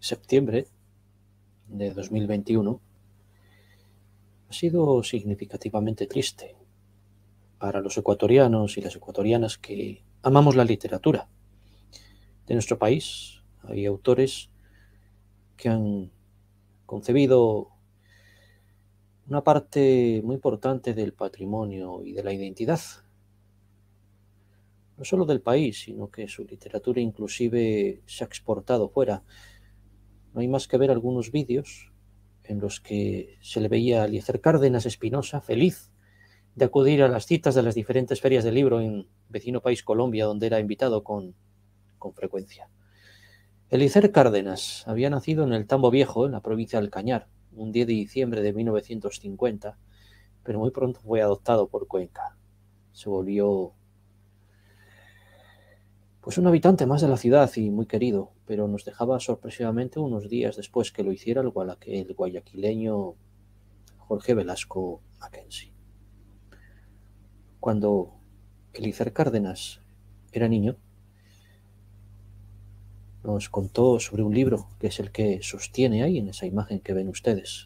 septiembre de 2021 ha sido significativamente triste para los ecuatorianos y las ecuatorianas que amamos la literatura de nuestro país. Hay autores que han concebido una parte muy importante del patrimonio y de la identidad, no solo del país, sino que su literatura inclusive se ha exportado fuera. No hay más que ver algunos vídeos en los que se le veía a Eliezer Cárdenas Espinosa feliz de acudir a las citas de las diferentes ferias del libro en vecino país Colombia, donde era invitado con frecuencia. Eliezer Cárdenas había nacido en el Tambo Viejo, en la provincia del Cañar, un 10 de diciembre de 1950, pero muy pronto fue adoptado por Cuenca. Se volvió pues un habitante más de la ciudad y muy querido, pero nos dejaba sorpresivamente unos días después que lo hiciera el guayaquileño Jorge Velasco Mackenzie. Cuando Eliezer Cárdenas era niño, nos contó sobre un libro que es el que sostiene ahí en esa imagen que ven ustedes.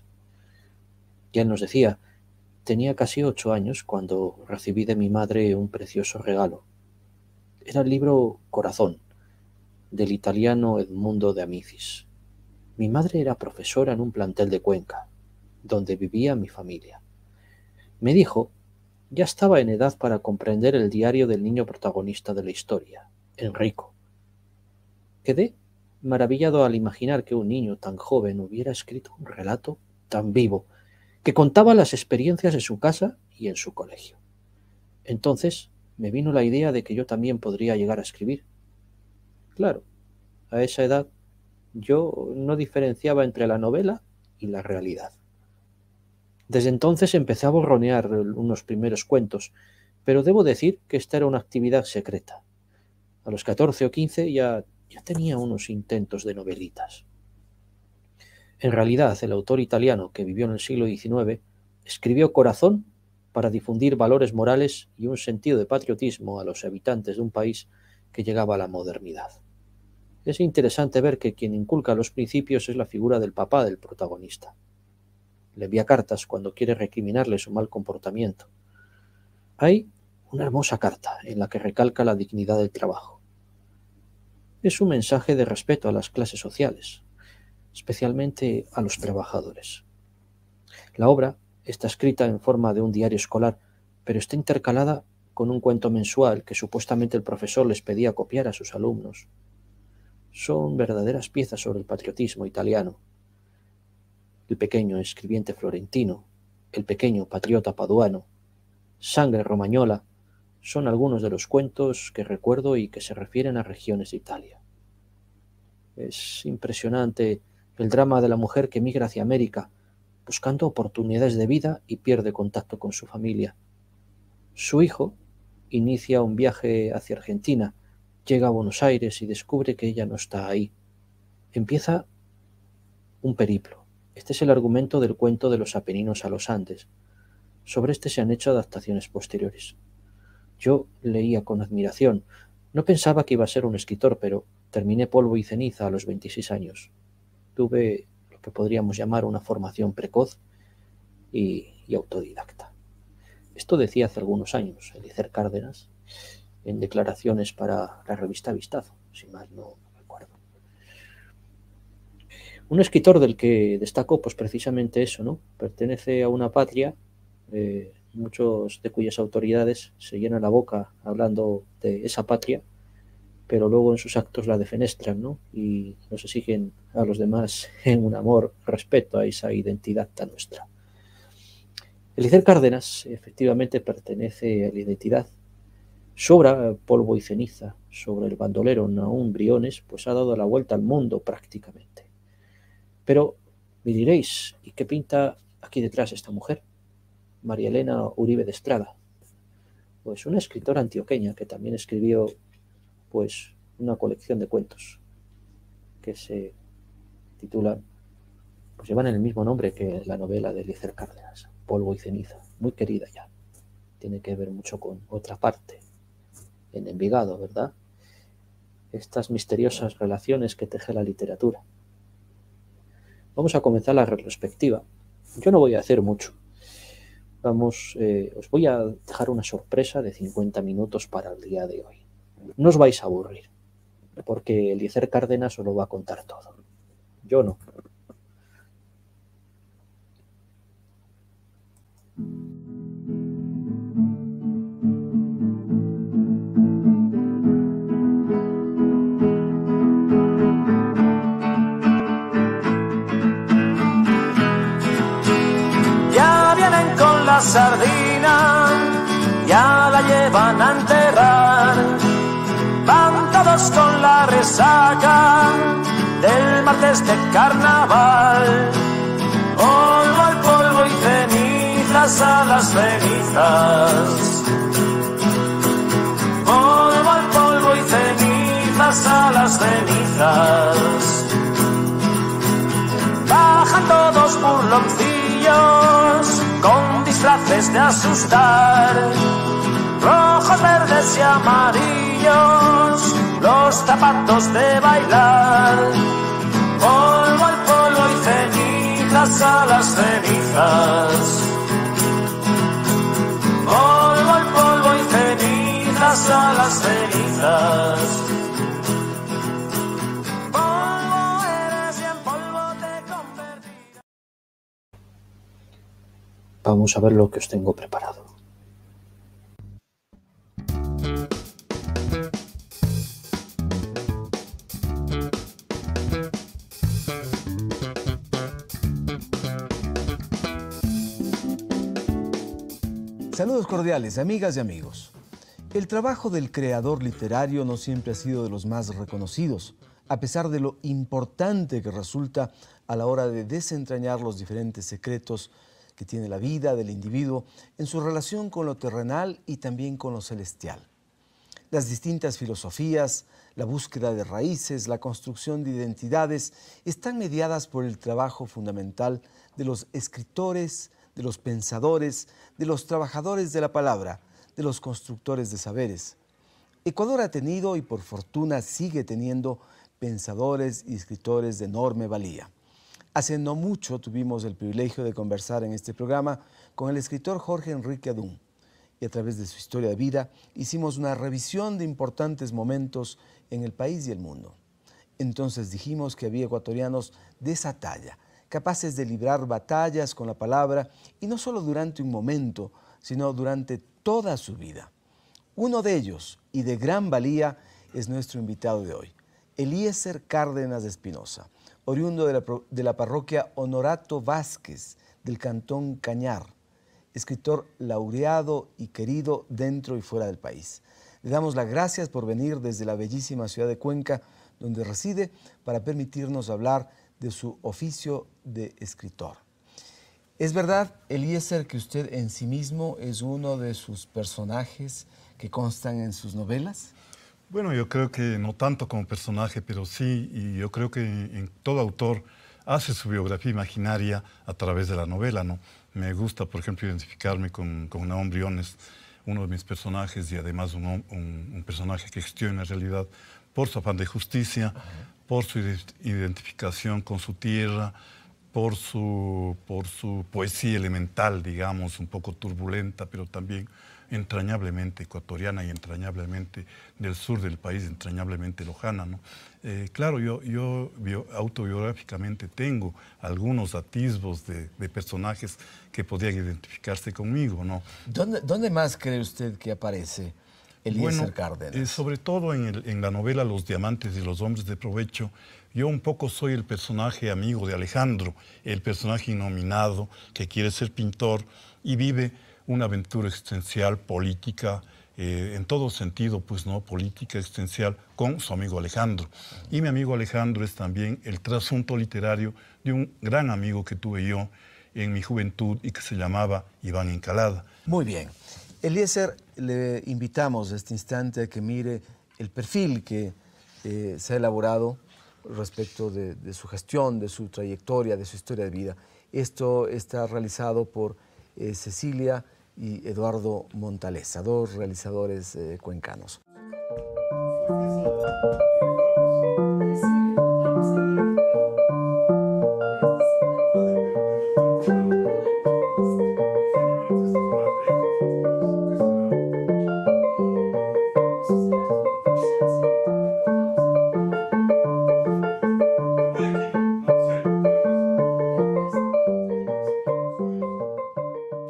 Y él nos decía: tenía casi 8 años cuando recibí de mi madre un precioso regalo. Era el libro Corazón, del italiano Edmundo de Amicis. Mi madre era profesora en un plantel de Cuenca, donde vivía mi familia. Me dijo, ya estaba en edad para comprender el diario del niño protagonista de la historia, Enrico. Quedé maravillado al imaginar que un niño tan joven hubiera escrito un relato tan vivo, que contaba las experiencias de su casa y en su colegio. Entonces me vino la idea de que yo también podría llegar a escribir. Claro, a esa edad yo no diferenciaba entre la novela y la realidad. Desde entonces empecé a borronear unos primeros cuentos, pero debo decir que esta era una actividad secreta. A los 14 o 15 ya tenía unos intentos de novelitas. En realidad, el autor italiano, que vivió en el siglo XIX, escribió Corazón para difundir valores morales y un sentido de patriotismo a los habitantes de un país que llegaba a la modernidad. Es interesante ver que quien inculca los principios es la figura del papá del protagonista. Le envía cartas cuando quiere recriminarle su mal comportamiento. Hay una hermosa carta en la que recalca la dignidad del trabajo. Es un mensaje de respeto a las clases sociales, especialmente a los trabajadores. La obra está escrita en forma de un diario escolar, pero está intercalada con un cuento mensual que supuestamente el profesor les pedía copiar a sus alumnos. Son verdaderas piezas sobre el patriotismo italiano. El pequeño escribiente florentino, el pequeño patriota paduano, Sangre romañola, son algunos de los cuentos que recuerdo y que se refieren a regiones de Italia. Es impresionante el drama de la mujer que migra hacia América, buscando oportunidades de vida y pierde contacto con su familia. Su hijo inicia un viaje hacia Argentina, llega a Buenos Aires y descubre que ella no está ahí. Empieza un periplo. Este es el argumento del cuento de los Apeninos a los Andes. Sobre este se han hecho adaptaciones posteriores. Yo leía con admiración. No pensaba que iba a ser un escritor, pero terminé Polvo y ceniza a los 26 años. Tuve lo que podríamos llamar una formación precoz y autodidacta. Esto decía hace algunos años Eliezer Cárdenas en declaraciones para la revista Vistazo, si mal no recuerdo. Un escritor del que destaco pues precisamente eso, ¿no? Pertenece a una patria, muchos de cuyas autoridades se llenan la boca hablando de esa patria, pero luego en sus actos la defenestran, ¿no? Y nos exigen a los demás en un amor, respeto a esa identidad tan nuestra. Eliezer Cárdenas efectivamente pertenece a la identidad. Su obra, Polvo y ceniza, sobre el bandolero Nahum Briones, pues ha dado la vuelta al mundo prácticamente. Pero me diréis, ¿y qué pinta aquí detrás esta mujer? María Elena Uribe de Estrada. Pues una escritora antioqueña que también escribió pues una colección de cuentos que se titulan, pues llevan el mismo nombre que la novela de Eliezer Cárdenas, Polvo y ceniza, muy querida ya. Tiene que ver mucho con otra parte, en Envigado, ¿verdad? Estas misteriosas relaciones que teje la literatura. Vamos a comenzar la retrospectiva. Yo no voy a hacer mucho. Os voy a dejar una sorpresa de 50 minutos para el día de hoy. No os vais a aburrir, porque Eliezer Cárdenas os lo va a contar todo. Yo no. Ya vienen con la sardina, ya la llevan a enterrar. Van todos con la resaca del martes de carnaval. Polvo al polvo y cenizas a las cenizas. Polvo al polvo y cenizas a las cenizas. Bajan todos burloncillos con disfraces de asustar. Rojos, verdes y amarillos, los zapatos de bailar. Polvo al polvo y cenizas a las cenizas. Polvo al polvo y cenizas a las cenizas. Polvo eres y en polvo te convertirás. Vamos a ver lo que os tengo preparado. Saludos cordiales, amigas y amigos. El trabajo del creador literario no siempre ha sido de los más reconocidos, a pesar de lo importante que resulta a la hora de desentrañar los diferentes secretos que tiene la vida del individuo en su relación con lo terrenal y también con lo celestial. Las distintas filosofías, la búsqueda de raíces, la construcción de identidades están mediadas por el trabajo fundamental de los escritores, de los pensadores, de los trabajadores de la palabra, de los constructores de saberes. Ecuador ha tenido y por fortuna sigue teniendo pensadores y escritores de enorme valía. Hace no mucho tuvimos el privilegio de conversar en este programa con el escritor Jorge Enrique Adún y a través de su historia de vida hicimos una revisión de importantes momentos en el país y el mundo. Entonces dijimos que había ecuatorianos de esa talla, capaces de librar batallas con la palabra y no solo durante un momento, sino durante toda su vida. Uno de ellos, y de gran valía, es nuestro invitado de hoy, Eliezer Cárdenas Espinosa, oriundo de la parroquia Honorato Vázquez del cantón Cañar, escritor laureado y querido dentro y fuera del país. Le damos las gracias por venir desde la bellísima ciudad de Cuenca, donde reside, para permitirnos hablar de su oficio de escritor. ¿Es verdad, Eliezer, que usted en sí mismo es uno de sus personajes que constan en sus novelas? Bueno, yo creo que no tanto como personaje, pero sí, y yo creo que en todo autor hace su biografía imaginaria a través de la novela, ¿no? Me gusta, por ejemplo, identificarme con Naón Briones, uno de mis personajes, y además un personaje que existió en la realidad por su afán de justicia, por su identificación con su tierra, por su poesía elemental, digamos, un poco turbulenta, pero también entrañablemente ecuatoriana y entrañablemente del sur del país, entrañablemente lojana, ¿no? Claro, yo autobiográficamente tengo algunos atisbos de personajes que podrían identificarse conmigo, ¿no? ¿Dónde más cree usted que aparece Eliezer Cárdenas? Sobre todo en la novela Los Diamantes y los Hombres de Provecho, yo un poco soy el personaje amigo de Alejandro, el personaje innominado que quiere ser pintor y vive una aventura existencial, política, en todo sentido, pues no, política existencial, con su amigo Alejandro. Y mi amigo Alejandro es también el trasunto literario de un gran amigo que tuve yo en mi juventud y que se llamaba Iván Encalada. Muy bien. Eliezer, le invitamos a este instante a que mire el perfil que se ha elaborado respecto de su gestión, de su trayectoria, de su historia de vida. Esto está realizado por Cecilia y Eduardo Montaleza, dos realizadores cuencanos.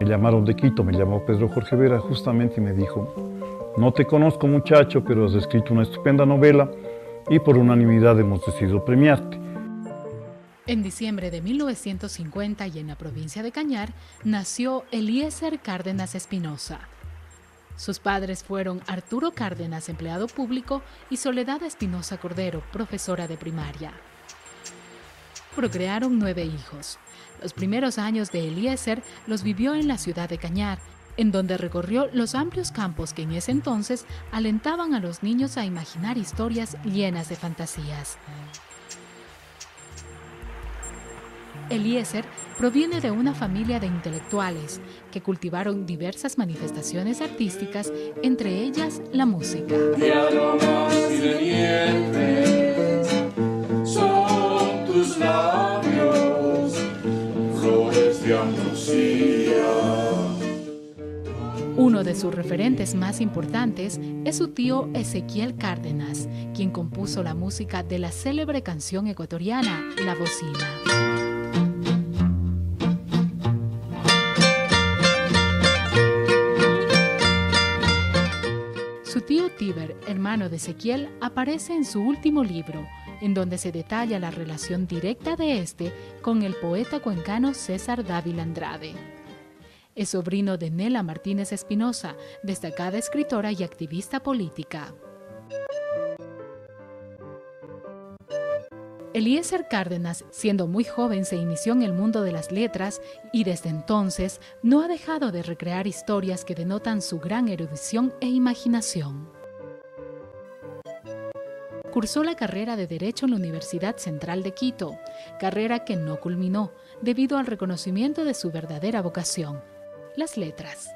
Me llamaron de Quito, me llamó Pedro Jorge Vera justamente y me dijo: no te conozco, muchacho, pero has escrito una estupenda novela y por unanimidad hemos decidido premiarte. En diciembre de 1950 y en la provincia de Cañar nació Eliezer Cárdenas Espinosa. Sus padres fueron Arturo Cárdenas, empleado público, y Soledad Espinosa Cordero, profesora de primaria. Procrearon 9 hijos. Los primeros años de Eliezer los vivió en la ciudad de Cañar, en donde recorrió los amplios campos que en ese entonces alentaban a los niños a imaginar historias llenas de fantasías. Eliezer proviene de una familia de intelectuales que cultivaron diversas manifestaciones artísticas, entre ellas la música. De aromas y de nieves son tus labios, flores de ambrosía. Uno de sus referentes más importantes es su tío Ezequiel Cárdenas, quien compuso la música de la célebre canción ecuatoriana La Bocina. Su tío Tíber, hermano de Ezequiel, aparece en su último libro, en donde se detalla la relación directa de este con el poeta cuencano César Dávila Andrade. Es sobrino de Nela Martínez Espinosa, destacada escritora y activista política. Eliezer Cárdenas, siendo muy joven, se inició en el mundo de las letras y desde entonces no ha dejado de recrear historias que denotan su gran erudición e imaginación. Cursó la carrera de Derecho en la Universidad Central de Quito, carrera que no culminó debido al reconocimiento de su verdadera vocación, las letras.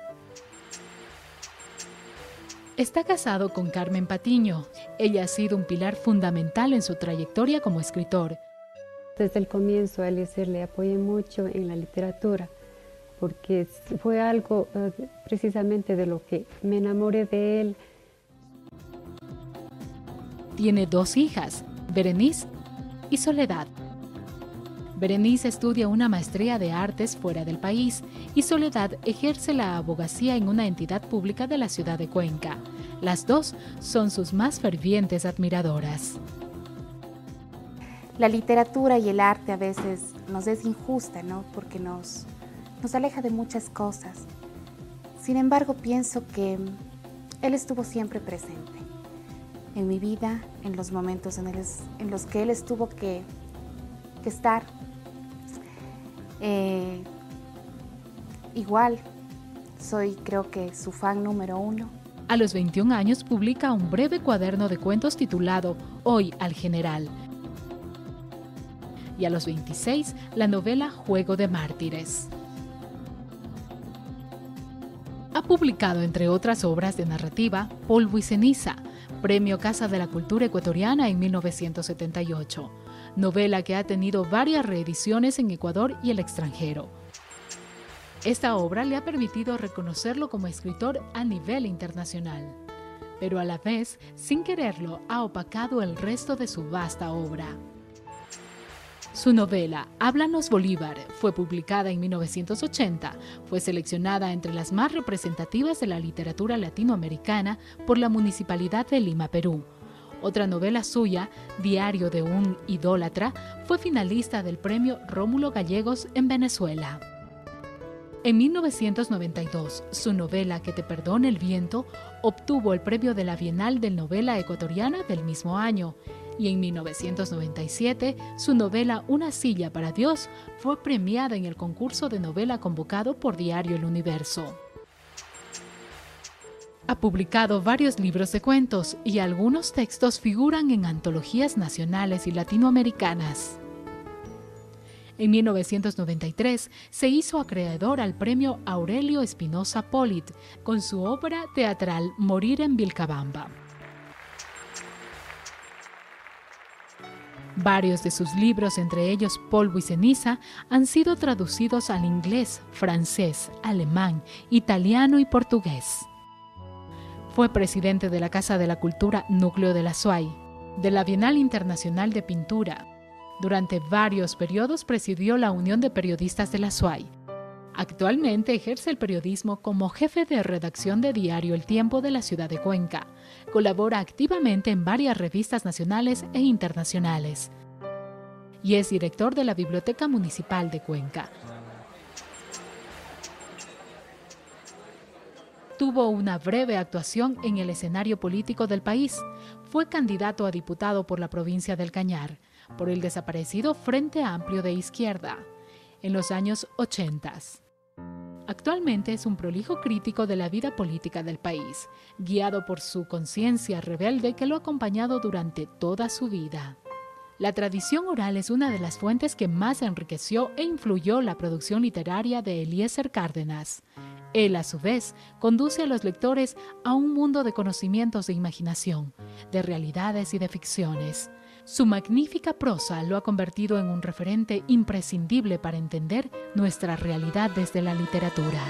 Está casado con Carmen Patiño. Ella ha sido un pilar fundamental en su trayectoria como escritor. Desde el comienzo a Eliezer le apoyé mucho en la literatura, porque fue algo precisamente de lo que me enamoré de él. Tiene 2 hijas, Berenice y Soledad. Berenice estudia una maestría de artes fuera del país y Soledad ejerce la abogacía en una entidad pública de la ciudad de Cuenca. Las dos son sus más fervientes admiradoras. La literatura y el arte a veces nos es injusta, ¿no? Porque nos aleja de muchas cosas. Sin embargo, pienso que él estuvo siempre presente en mi vida, en los momentos en los que él estuvo que estar. Igual, soy creo que su fan número 1. A los 21 años publica un breve cuaderno de cuentos titulado Hoy al General. Y a los 26, la novela Juego de Mártires. Ha publicado, entre otras obras de narrativa, Polvo y Ceniza, Premio Casa de la Cultura Ecuatoriana en 1978, novela que ha tenido varias reediciones en Ecuador y el extranjero. Esta obra le ha permitido reconocerlo como escritor a nivel internacional, pero a la vez, sin quererlo, ha opacado el resto de su vasta obra. Su novela, Háblanos Bolívar, fue publicada en 1980, fue seleccionada entre las más representativas de la literatura latinoamericana por la Municipalidad de Lima, Perú. Otra novela suya, Diario de un idólatra, fue finalista del premio Rómulo Gallegos en Venezuela. En 1992, su novela Que te perdone el viento obtuvo el premio de la Bienal de Novela Ecuatoriana del mismo año, y en 1997, su novela Una silla para Dios fue premiada en el concurso de novela convocado por Diario El Universo. Ha publicado varios libros de cuentos y algunos textos figuran en antologías nacionales y latinoamericanas. En 1993 se hizo acreedor al premio Aurelio Espinosa Polit con su obra teatral Morir en Vilcabamba. Varios de sus libros, entre ellos Polvo y Ceniza, han sido traducidos al inglés, francés, alemán, italiano y portugués. Fue presidente de la Casa de la Cultura Núcleo de la SUAY, de la Bienal Internacional de Pintura. Durante varios periodos presidió la Unión de Periodistas de la SUAY. Actualmente ejerce el periodismo como jefe de redacción de diario El Tiempo de la ciudad de Cuenca. Colabora activamente en varias revistas nacionales e internacionales. Y es director de la Biblioteca Municipal de Cuenca. Tuvo una breve actuación en el escenario político del país. Fue candidato a diputado por la provincia del Cañar, por el desaparecido Frente Amplio de Izquierda, en los años 80. Actualmente es un prolijo crítico de la vida política del país, guiado por su conciencia rebelde que lo ha acompañado durante toda su vida. La tradición oral es una de las fuentes que más enriqueció e influyó la producción literaria de Eliezer Cárdenas. Él, a su vez, conduce a los lectores a un mundo de conocimientos de imaginación, de realidades y de ficciones. Su magnífica prosa lo ha convertido en un referente imprescindible para entender nuestra realidad desde la literatura.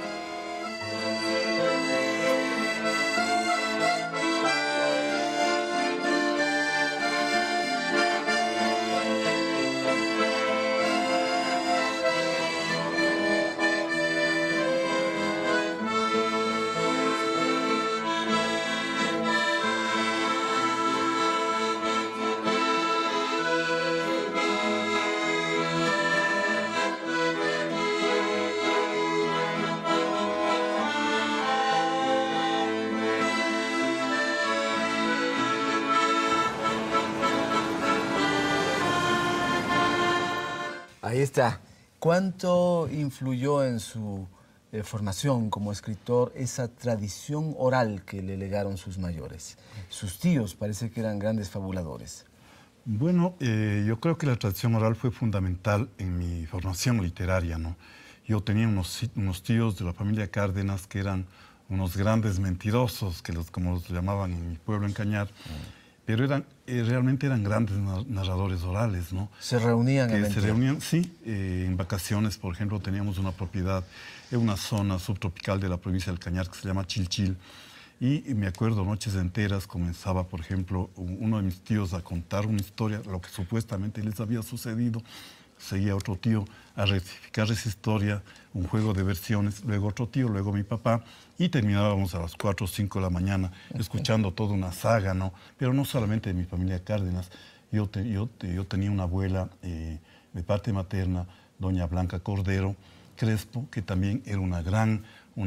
Ahí está. ¿Cuánto influyó en su formación como escritor esa tradición oral que le legaron sus mayores? Sus tíos parece que eran grandes fabuladores. Bueno, yo creo que la tradición oral fue fundamental en mi formación literaria, ¿no? Yo tenía unos tíos de la familia Cárdenas que eran unos grandes mentirosos, como los llamaban en mi pueblo, en Cañar. Pero realmente eran grandes narradores orales, ¿no? ¿Se reunían en Se reunían, sí, en vacaciones, por ejemplo, teníamos una propiedad en una zona subtropical de la provincia del Cañar que se llama Chilchil, y me acuerdo, noches enteras comenzaba, por ejemplo, uno de mis tíos a contar una historia, lo que supuestamente les había sucedido, seguía otro tío a rectificar esa historia, un juego de versiones, luego otro tío, luego mi papá, y terminábamos a las 4 o 5 de la mañana escuchando toda una saga, ¿no? Pero no solamente de mi familia Cárdenas. Yo tenía una abuela de parte materna, doña Blanca Cordero Crespo, que también era una gran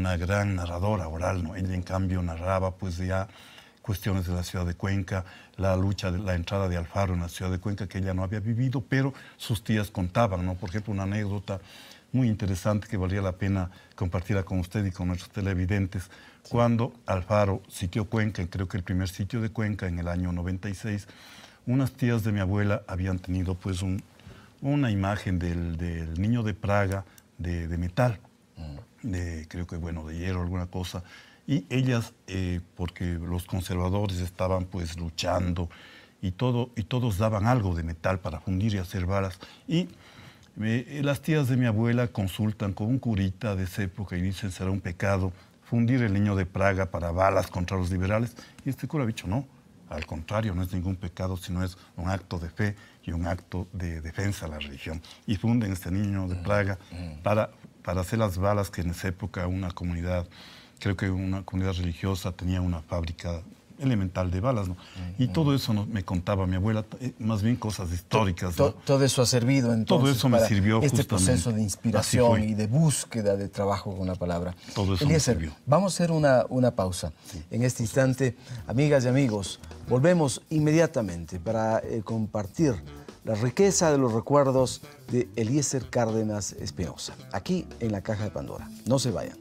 narradora oral, ¿no? Ella, en cambio, narraba pues ya cuestiones de la ciudad de Cuenca, la lucha de la entrada de Alfaro en la ciudad de Cuenca, que ella no había vivido, pero sus tías contaban, ¿no? Por ejemplo, una anécdota muy interesante que valdría la pena compartirla con usted y con nuestros televidentes. Cuando Alfaro sitió Cuenca, creo que el primer sitio de Cuenca en el año 96, unas tías de mi abuela habían tenido pues una imagen del niño de Praga de metal, creo que bueno, de hierro, alguna cosa. Y ellas, porque los conservadores estaban pues luchando y todos daban algo de metal para fundir y hacer balas. Y las tías de mi abuela consultan con un curita de esa época y dicen, será un pecado fundir el niño de Praga para balas contra los liberales. Y este cura ha dicho, no, al contrario, no es ningún pecado, sino es un acto de fe y un acto de defensa a la religión. Y funden este niño de Praga para hacer las balas que en esa época una comunidad, creo que una comunidad religiosa tenía una fábrica elemental de balas, ¿no? Y todo eso me contaba mi abuela, más bien cosas históricas, ¿no? Todo eso ha servido entonces todo eso me para sirvió este justamente. proceso de inspiración y de búsqueda de trabajo con la palabra. Todo eso Eliezer, me sirvió. vamos a hacer una pausa. Sí. En este instante, amigas y amigos, volvemos inmediatamente para compartir la riqueza de los recuerdos de Eliezer Cárdenas Espinosa, aquí en la Caja de Pandora. No se vayan.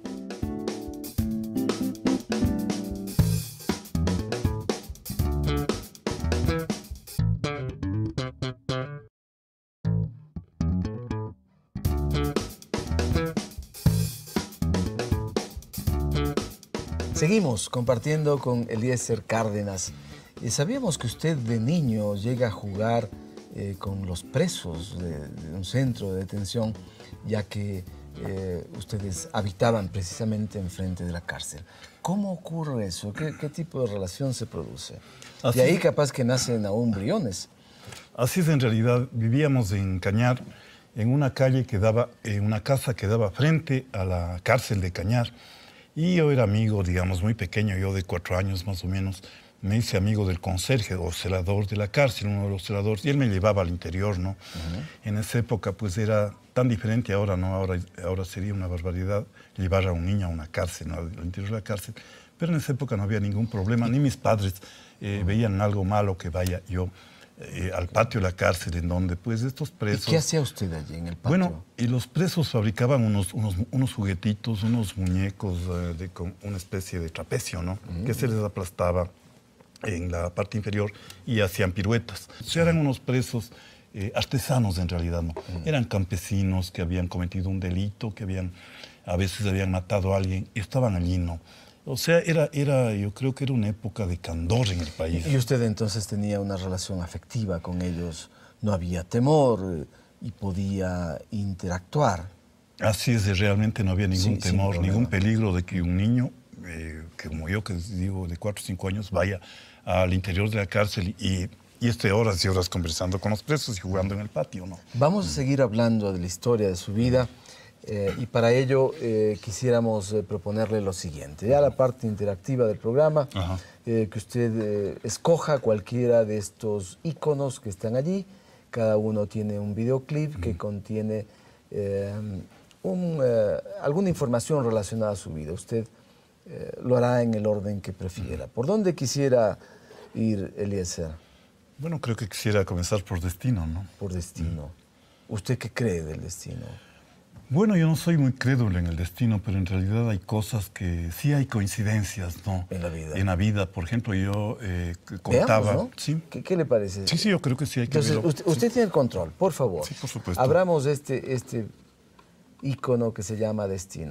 Seguimos compartiendo con Eliezer Cárdenas. Sabíamos que usted de niño llega a jugar con los presos de un centro de detención, ya que ustedes habitaban precisamente enfrente de la cárcel. ¿Cómo ocurre eso? ¿Qué tipo de relación se produce? De ahí capaz que nacen aún Briones. Así es, en realidad. Vivíamos en Cañar en una calle que daba, en una casa que daba frente a la cárcel de Cañar. Y yo era amigo, digamos, muy pequeño, yo de 4 años más o menos, me hice amigo del conserje o celador de la cárcel, uno de los celadores, y él me llevaba al interior, ¿no? En esa época, pues era tan diferente ahora, ¿no? Ahora sería una barbaridad llevar a un niño a una cárcel, ¿no? Al interior de la cárcel. Pero en esa época no había ningún problema, ni mis padres veían algo malo que vaya yo al patio de la cárcel, en donde pues estos presos... ¿Y qué hacía usted allí en el patio? Bueno, y los presos fabricaban unos juguetitos, unos muñecos con una especie de trapecio, ¿no? Que se les aplastaba en la parte inferior y hacían piruetas. O sea, eran unos presos artesanos en realidad, ¿no? Eran campesinos que habían cometido un delito, que a veces habían matado a alguien y estaban allí, ¿no? O sea, yo creo que era una época de candor en el país. ¿Y usted entonces tenía una relación afectiva con ellos? ¿No había temor y podía interactuar? Así es, realmente no había ningún temor, ningún peligro de que un niño, que como yo, que digo, de 4 o 5 años, vaya al interior de la cárcel y esté horas y horas conversando con los presos y jugando en el patio, ¿no? Vamos a seguir hablando de la historia de su vida. Y para ello quisiéramos proponerle lo siguiente, ya la parte interactiva del programa, que usted escoja cualquiera de estos iconos que están allí. Cada uno tiene un videoclip que contiene alguna información relacionada a su vida. Usted lo hará en el orden que prefiera. ¿Por dónde quisiera ir, Eliezer? Bueno, creo que quisiera comenzar por destino, ¿no? Por destino. ¿Usted qué cree del destino? Bueno, yo no soy muy crédulo en el destino, pero en realidad hay cosas que sí hay coincidencias, ¿no? En la vida. En la vida, por ejemplo, yo contaba... Veamos, ¿no? ¿Sí? ¿Qué le parece? Sí, yo creo que sí hay que Entonces, verlo. usted tiene el control, por favor. Sí, por supuesto. Abramos este ícono que se llama destino.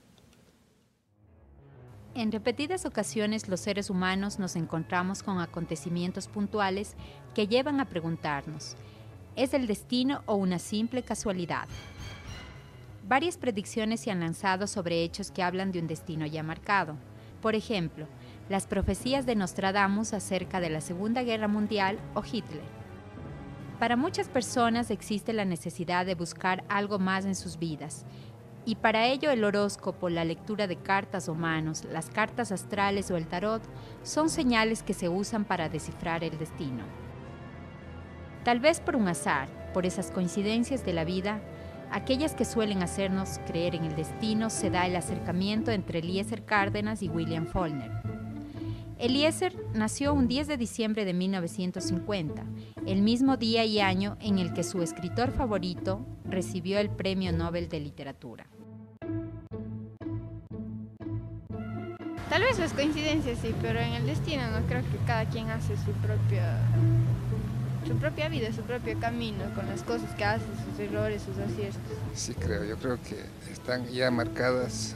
En repetidas ocasiones los seres humanos nos encontramos con acontecimientos puntuales que llevan a preguntarnos, ¿es el destino o una simple casualidad? Varias predicciones se han lanzado sobre hechos que hablan de un destino ya marcado. Por ejemplo, las profecías de Nostradamus acerca de la Segunda Guerra Mundial o Hitler. Para muchas personas existe la necesidad de buscar algo más en sus vidas, y para ello el horóscopo, la lectura de cartas o manos, las cartas astrales o el tarot son señales que se usan para descifrar el destino. Tal vez por un azar, por esas coincidencias de la vida, aquellas que suelen hacernos creer en el destino, se da el acercamiento entre Eliezer Cárdenas y William Faulkner. Eliezer nació un 10 de diciembre de 1950, el mismo día y año en el que su escritor favorito recibió el Premio Nobel de Literatura. Tal vez las coincidencias sí, pero en el destino no, creo que cada quien hace su propia vida, su propio camino, con las cosas que hace, sus errores, sus aciertos. Sí, yo creo que están ya marcadas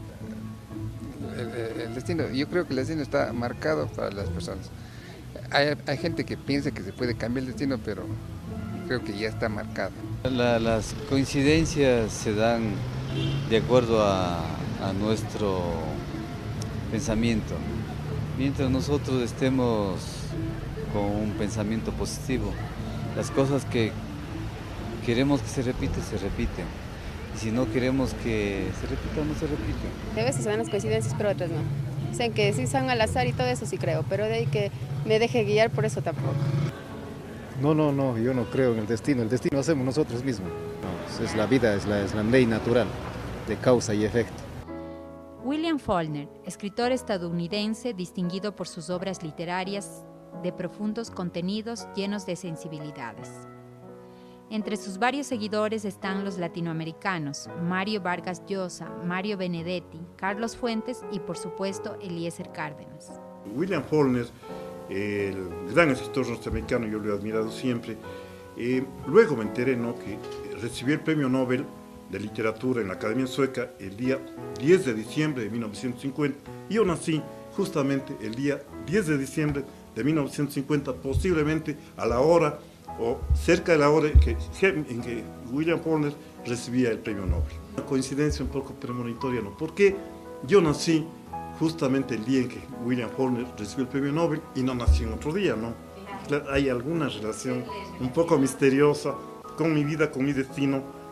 el destino. Yo creo que el destino está marcado para las personas. Hay gente que piensa que se puede cambiar el destino, pero creo que ya está marcado. Las coincidencias se dan de acuerdo a nuestro pensamiento. Mientras nosotros estemos con un pensamiento positivo, las cosas que queremos que se repiten. Y si no queremos que se repita, no se repite. A veces se dan las coincidencias, pero otras no. Dicen que sí son al azar y todo eso sí creo, pero de ahí que me deje guiar, por eso tampoco. No, yo no creo en el destino lo hacemos nosotros mismos. No, es la vida, es la ley natural de causa y efecto. William Faulkner, escritor estadounidense distinguido por sus obras literarias de profundos contenidos llenos de sensibilidades. Entre sus varios seguidores están los latinoamericanos, Mario Vargas Llosa, Mario Benedetti, Carlos Fuentes y por supuesto Eliezer Cárdenas. William Faulkner, el gran escritor norteamericano, yo lo he admirado siempre. Luego me enteré, ¿no?, que recibió el Premio Nobel de Literatura en la Academia Sueca el día 10 de diciembre de 1950. Y yo nací justamente el día 10 de diciembre de 1950, posiblemente a la hora o cerca de la hora en que William Faulkner recibía el Premio Nobel. Una coincidencia un poco premonitoria, ¿no? Porque yo nací justamente el día en que William Faulkner recibió el Premio Nobel y no nací en otro día, ¿no? Claro, hay alguna relación un poco misteriosa con mi vida, con mi destino,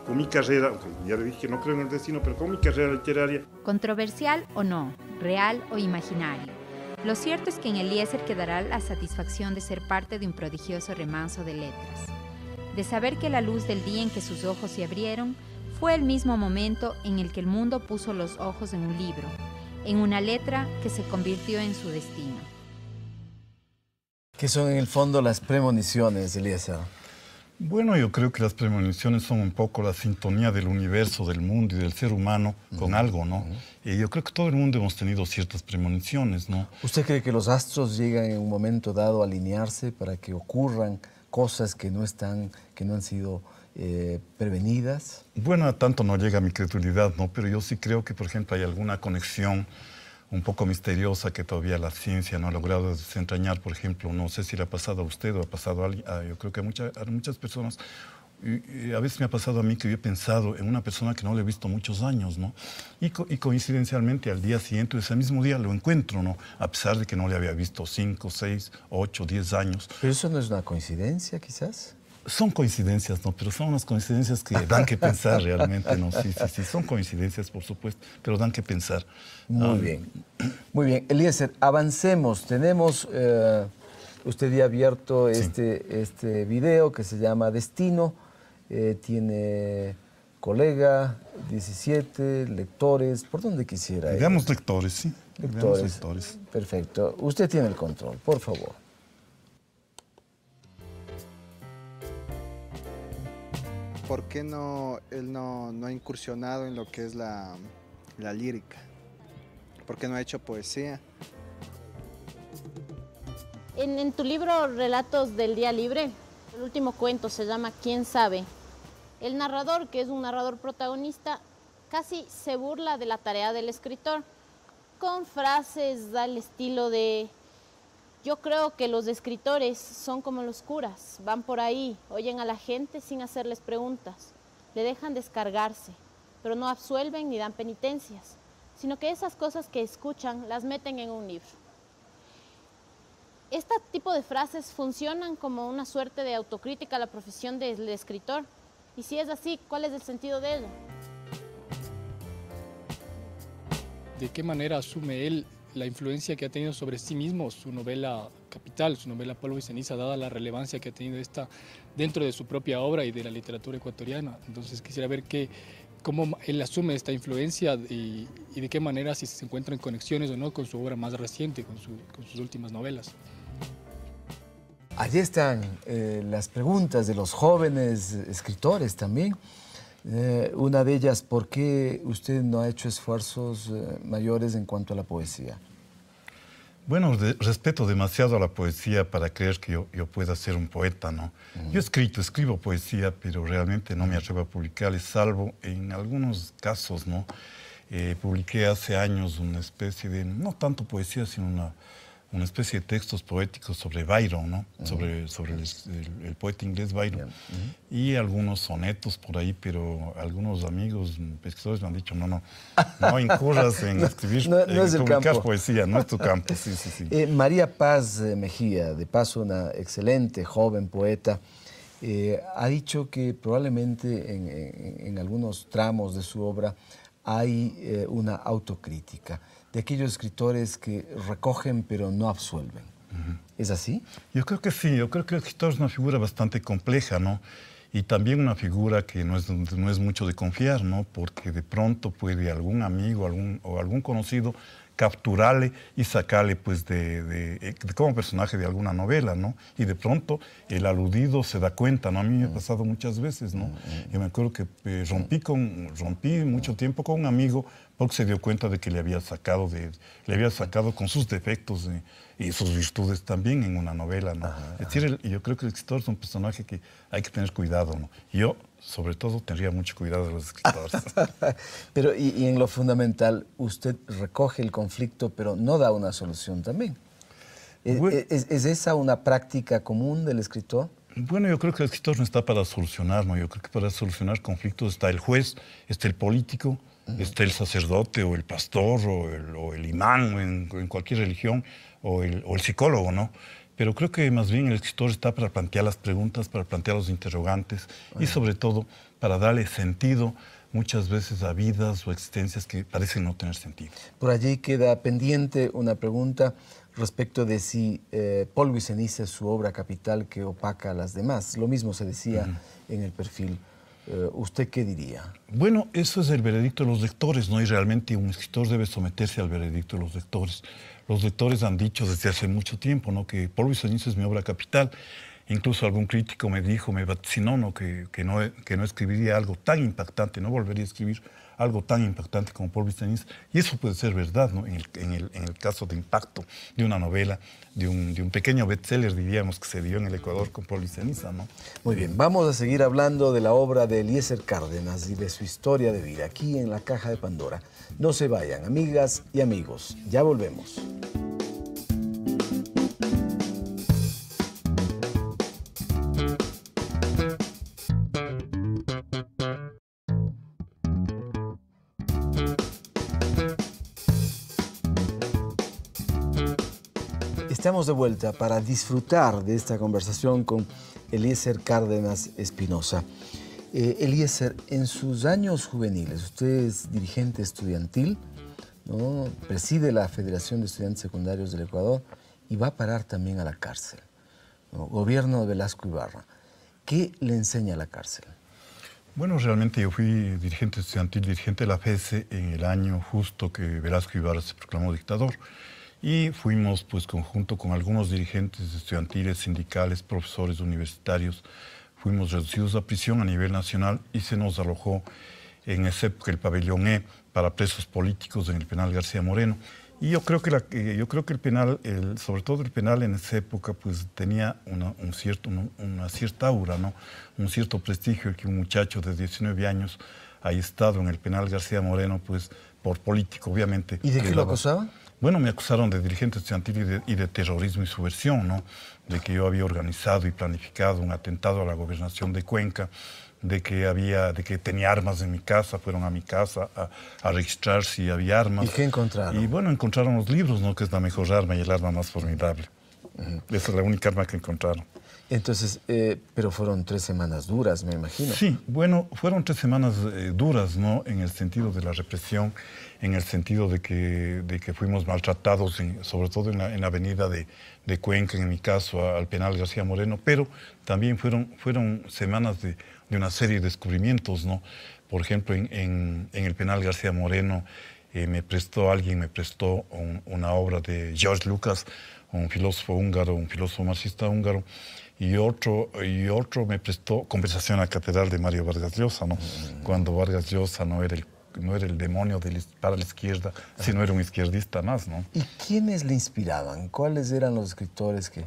con mi carrera, aunque ya le dije que no creo en el destino, pero con mi carrera literaria. Controversial o no, real o imaginario. Lo cierto es que en Eliezer quedará la satisfacción de ser parte de un prodigioso remanso de letras, de saber que la luz del día en que sus ojos se abrieron fue el mismo momento en el que el mundo puso los ojos en un libro, en una letra que se convirtió en su destino. ¿Qué son en el fondo las premoniciones, Eliezer? Bueno, yo creo que las premoniciones son un poco la sintonía del universo, del mundo y del ser humano con algo, ¿no? Y yo creo que todo el mundo hemos tenido ciertas premoniciones, ¿no? ¿Usted cree que los astros llegan en un momento dado a alinearse para que ocurran cosas que no han sido prevenidas? Bueno, a tanto no llega mi credulidad, ¿no? Pero yo sí creo que, por ejemplo, hay alguna conexión un poco misteriosa que todavía la ciencia no ha logrado desentrañar. Por ejemplo, no sé si le ha pasado a usted o ha pasado a alguien, yo creo que a muchas personas, y a veces me ha pasado a mí que yo he pensado en una persona que no le he visto muchos años, ¿no? Y coincidencialmente al día siguiente, ese mismo día, lo encuentro, ¿no? A pesar de que no le había visto 5, 6, 8, 10 años. ¿Pero eso no es una coincidencia, quizás? Son coincidencias, ¿no? Pero son unas coincidencias que dan que pensar realmente, ¿no? Sí, son coincidencias, por supuesto, pero dan que pensar. Muy bien. Muy bien. Eliezer, avancemos. Tenemos usted ya abierto este video que se llama Destino. Tiene colega, 17, lectores, por donde quisiera. Digamos lectores, sí. Lectores. Perfecto. Usted tiene el control, por favor. ¿Por qué él no ha incursionado en lo que es la lírica? ¿Por qué no ha hecho poesía? En tu libro Relatos del Día Libre, el último cuento se llama ¿Quién sabe? El narrador, que es un narrador protagonista, casi se burla de la tarea del escritor, con frases al estilo de: yo creo que los escritores son como los curas, van por ahí, oyen a la gente sin hacerles preguntas, le dejan descargarse, pero no absuelven ni dan penitencias, sino que esas cosas que escuchan las meten en un libro. Este tipo de frases funcionan como una suerte de autocrítica a la profesión del escritor. Y si es así, ¿cuál es el sentido de ello? ¿De qué manera asume él la influencia que ha tenido sobre sí mismo su novela Capital, su novela Polvo y Ceniza, dada la relevancia que ha tenido esta dentro de su propia obra y de la literatura ecuatoriana? Entonces quisiera ver cómo él asume esta influencia y de qué manera, si se encuentra en conexiones o no con su obra más reciente, con sus últimas novelas. Allí están las preguntas de los jóvenes escritores también. Una de ellas, ¿por qué usted no ha hecho esfuerzos mayores en cuanto a la poesía? Bueno, respeto demasiado a la poesía para creer que yo pueda ser un poeta, ¿no? Yo escribo poesía, pero realmente no me atrevo a publicarles, salvo en algunos casos, ¿no? Publiqué hace años una especie de, no tanto poesía, sino una especie de textos poéticos sobre Byron, ¿no? Sobre el poeta inglés Byron. Y algunos sonetos por ahí, pero algunos amigos pesquisadores me han dicho, no incurras en escribir, en publicar poesía, no es tu campo. Sí. María Paz Mejía, de paso una excelente joven poeta, ha dicho que probablemente en algunos tramos de su obra hay una autocrítica de aquellos escritores que recogen pero no absuelven. ¿Es así? Yo creo que sí, yo creo que el escritor es una figura bastante compleja, ¿no? Y también una figura que no es mucho de confiar, ¿no? Porque de pronto puede algún amigo o algún conocido capturarle y sacarle pues de como personaje de alguna novela, ¿no? Y de pronto el aludido se da cuenta, ¿no? A mí me ha pasado muchas veces, ¿no? Yo me acuerdo que rompí mucho tiempo con un amigo porque se dio cuenta de que le había sacado con sus defectos y sus virtudes también en una novela, ¿no? Es decir, yo creo que el escritor es un personaje que hay que tener cuidado, ¿no? Yo, sobre todo, tendría mucho cuidado de los escritores. Pero, y en lo fundamental, usted recoge el conflicto, pero no da una solución también. ¿Es esa una práctica común del escritor? Bueno, yo creo que el escritor no está para solucionar, ¿no? Yo creo que para solucionar conflictos está el juez, está el político, está el sacerdote o el pastor o el imán en cualquier religión o el psicólogo, ¿no? pero creo que más bien el escritor está para plantear las preguntas, para plantear los interrogantes y sobre todo para darle sentido muchas veces a vidas o existencias que parecen no tener sentido. Por allí queda pendiente una pregunta respecto de si Polvo y Ceniza es su obra capital que opaca a las demás. Lo mismo se decía en el perfil. ¿Usted qué diría? Bueno, eso es el veredicto de los lectores, ¿no? Y realmente un escritor debe someterse al veredicto de los lectores. Los lectores han dicho desde hace mucho tiempo, ¿no?, que Polvo y Ceniza es mi obra capital. Incluso algún crítico me dijo, me vaticinó, ¿no?, que no escribiría algo tan impactante, no volvería a escribir algo tan impactante como Polvo y Ceniza. Y eso puede ser verdad, ¿no?, en el caso de impacto de una novela, de un pequeño bestseller, diríamos, que se dio en el Ecuador con Polvo y Ceniza, ¿no? Muy bien, vamos a seguir hablando de la obra de Eliezer Cárdenas y de su historia de vida, aquí en La Caja de Pandora. No se vayan, amigas y amigos, ya volvemos. Estamos de vuelta para disfrutar de esta conversación con Eliezer Cárdenas Espinosa. Eliezer, en sus años juveniles, usted es dirigente estudiantil, ¿no?, preside la Federación de Estudiantes Secundarios del Ecuador y va a parar también a la cárcel, ¿no? Gobierno de Velasco Ibarra. ¿Qué le enseña la cárcel? Bueno, realmente yo fui dirigente estudiantil, dirigente de la FESE en el año justo que Velasco Ibarra se proclamó dictador. Y fuimos, pues, conjunto con algunos dirigentes estudiantiles, sindicales, profesores universitarios, fuimos reducidos a prisión a nivel nacional y se nos alojó en esa época el pabellón E para presos políticos en el penal García Moreno. Y yo creo que el penal, sobre todo el penal en esa época, pues tenía una cierta aura, ¿no?, un cierto prestigio, el que un muchacho de 19 años haya estado en el penal García Moreno, pues por político, obviamente. ¿Y de qué lo acusaban? Bueno, me acusaron de dirigente estudiantil y de terrorismo y subversión, ¿no?, de que yo había organizado y planificado un atentado a la gobernación de Cuenca, de que tenía armas en mi casa, fueron a mi casa a registrar si había armas. ¿Y qué encontraron? Y bueno, encontraron los libros, ¿no?, que es la mejor arma y el arma más formidable. Esa es la única arma que encontraron. Entonces, pero fueron 3 semanas duras, me imagino. Sí, bueno, fueron 3 semanas duras, ¿no?, en el sentido de la represión, en el sentido de que fuimos maltratados, sobre todo en la avenida de Cuenca, en mi caso, al penal García Moreno, pero también fueron semanas de una serie de descubrimientos, ¿no? Por ejemplo, en el penal García Moreno alguien me prestó una obra de George Lucas, un filósofo húngaro, un filósofo marxista húngaro, y otro me prestó Conversación a la Catedral de Mario Vargas Llosa, ¿no? Cuando Vargas Llosa no era el demonio para la izquierda, sino era un izquierdista más, ¿no? ¿Y quiénes le inspiraban? ¿Cuáles eran los escritores que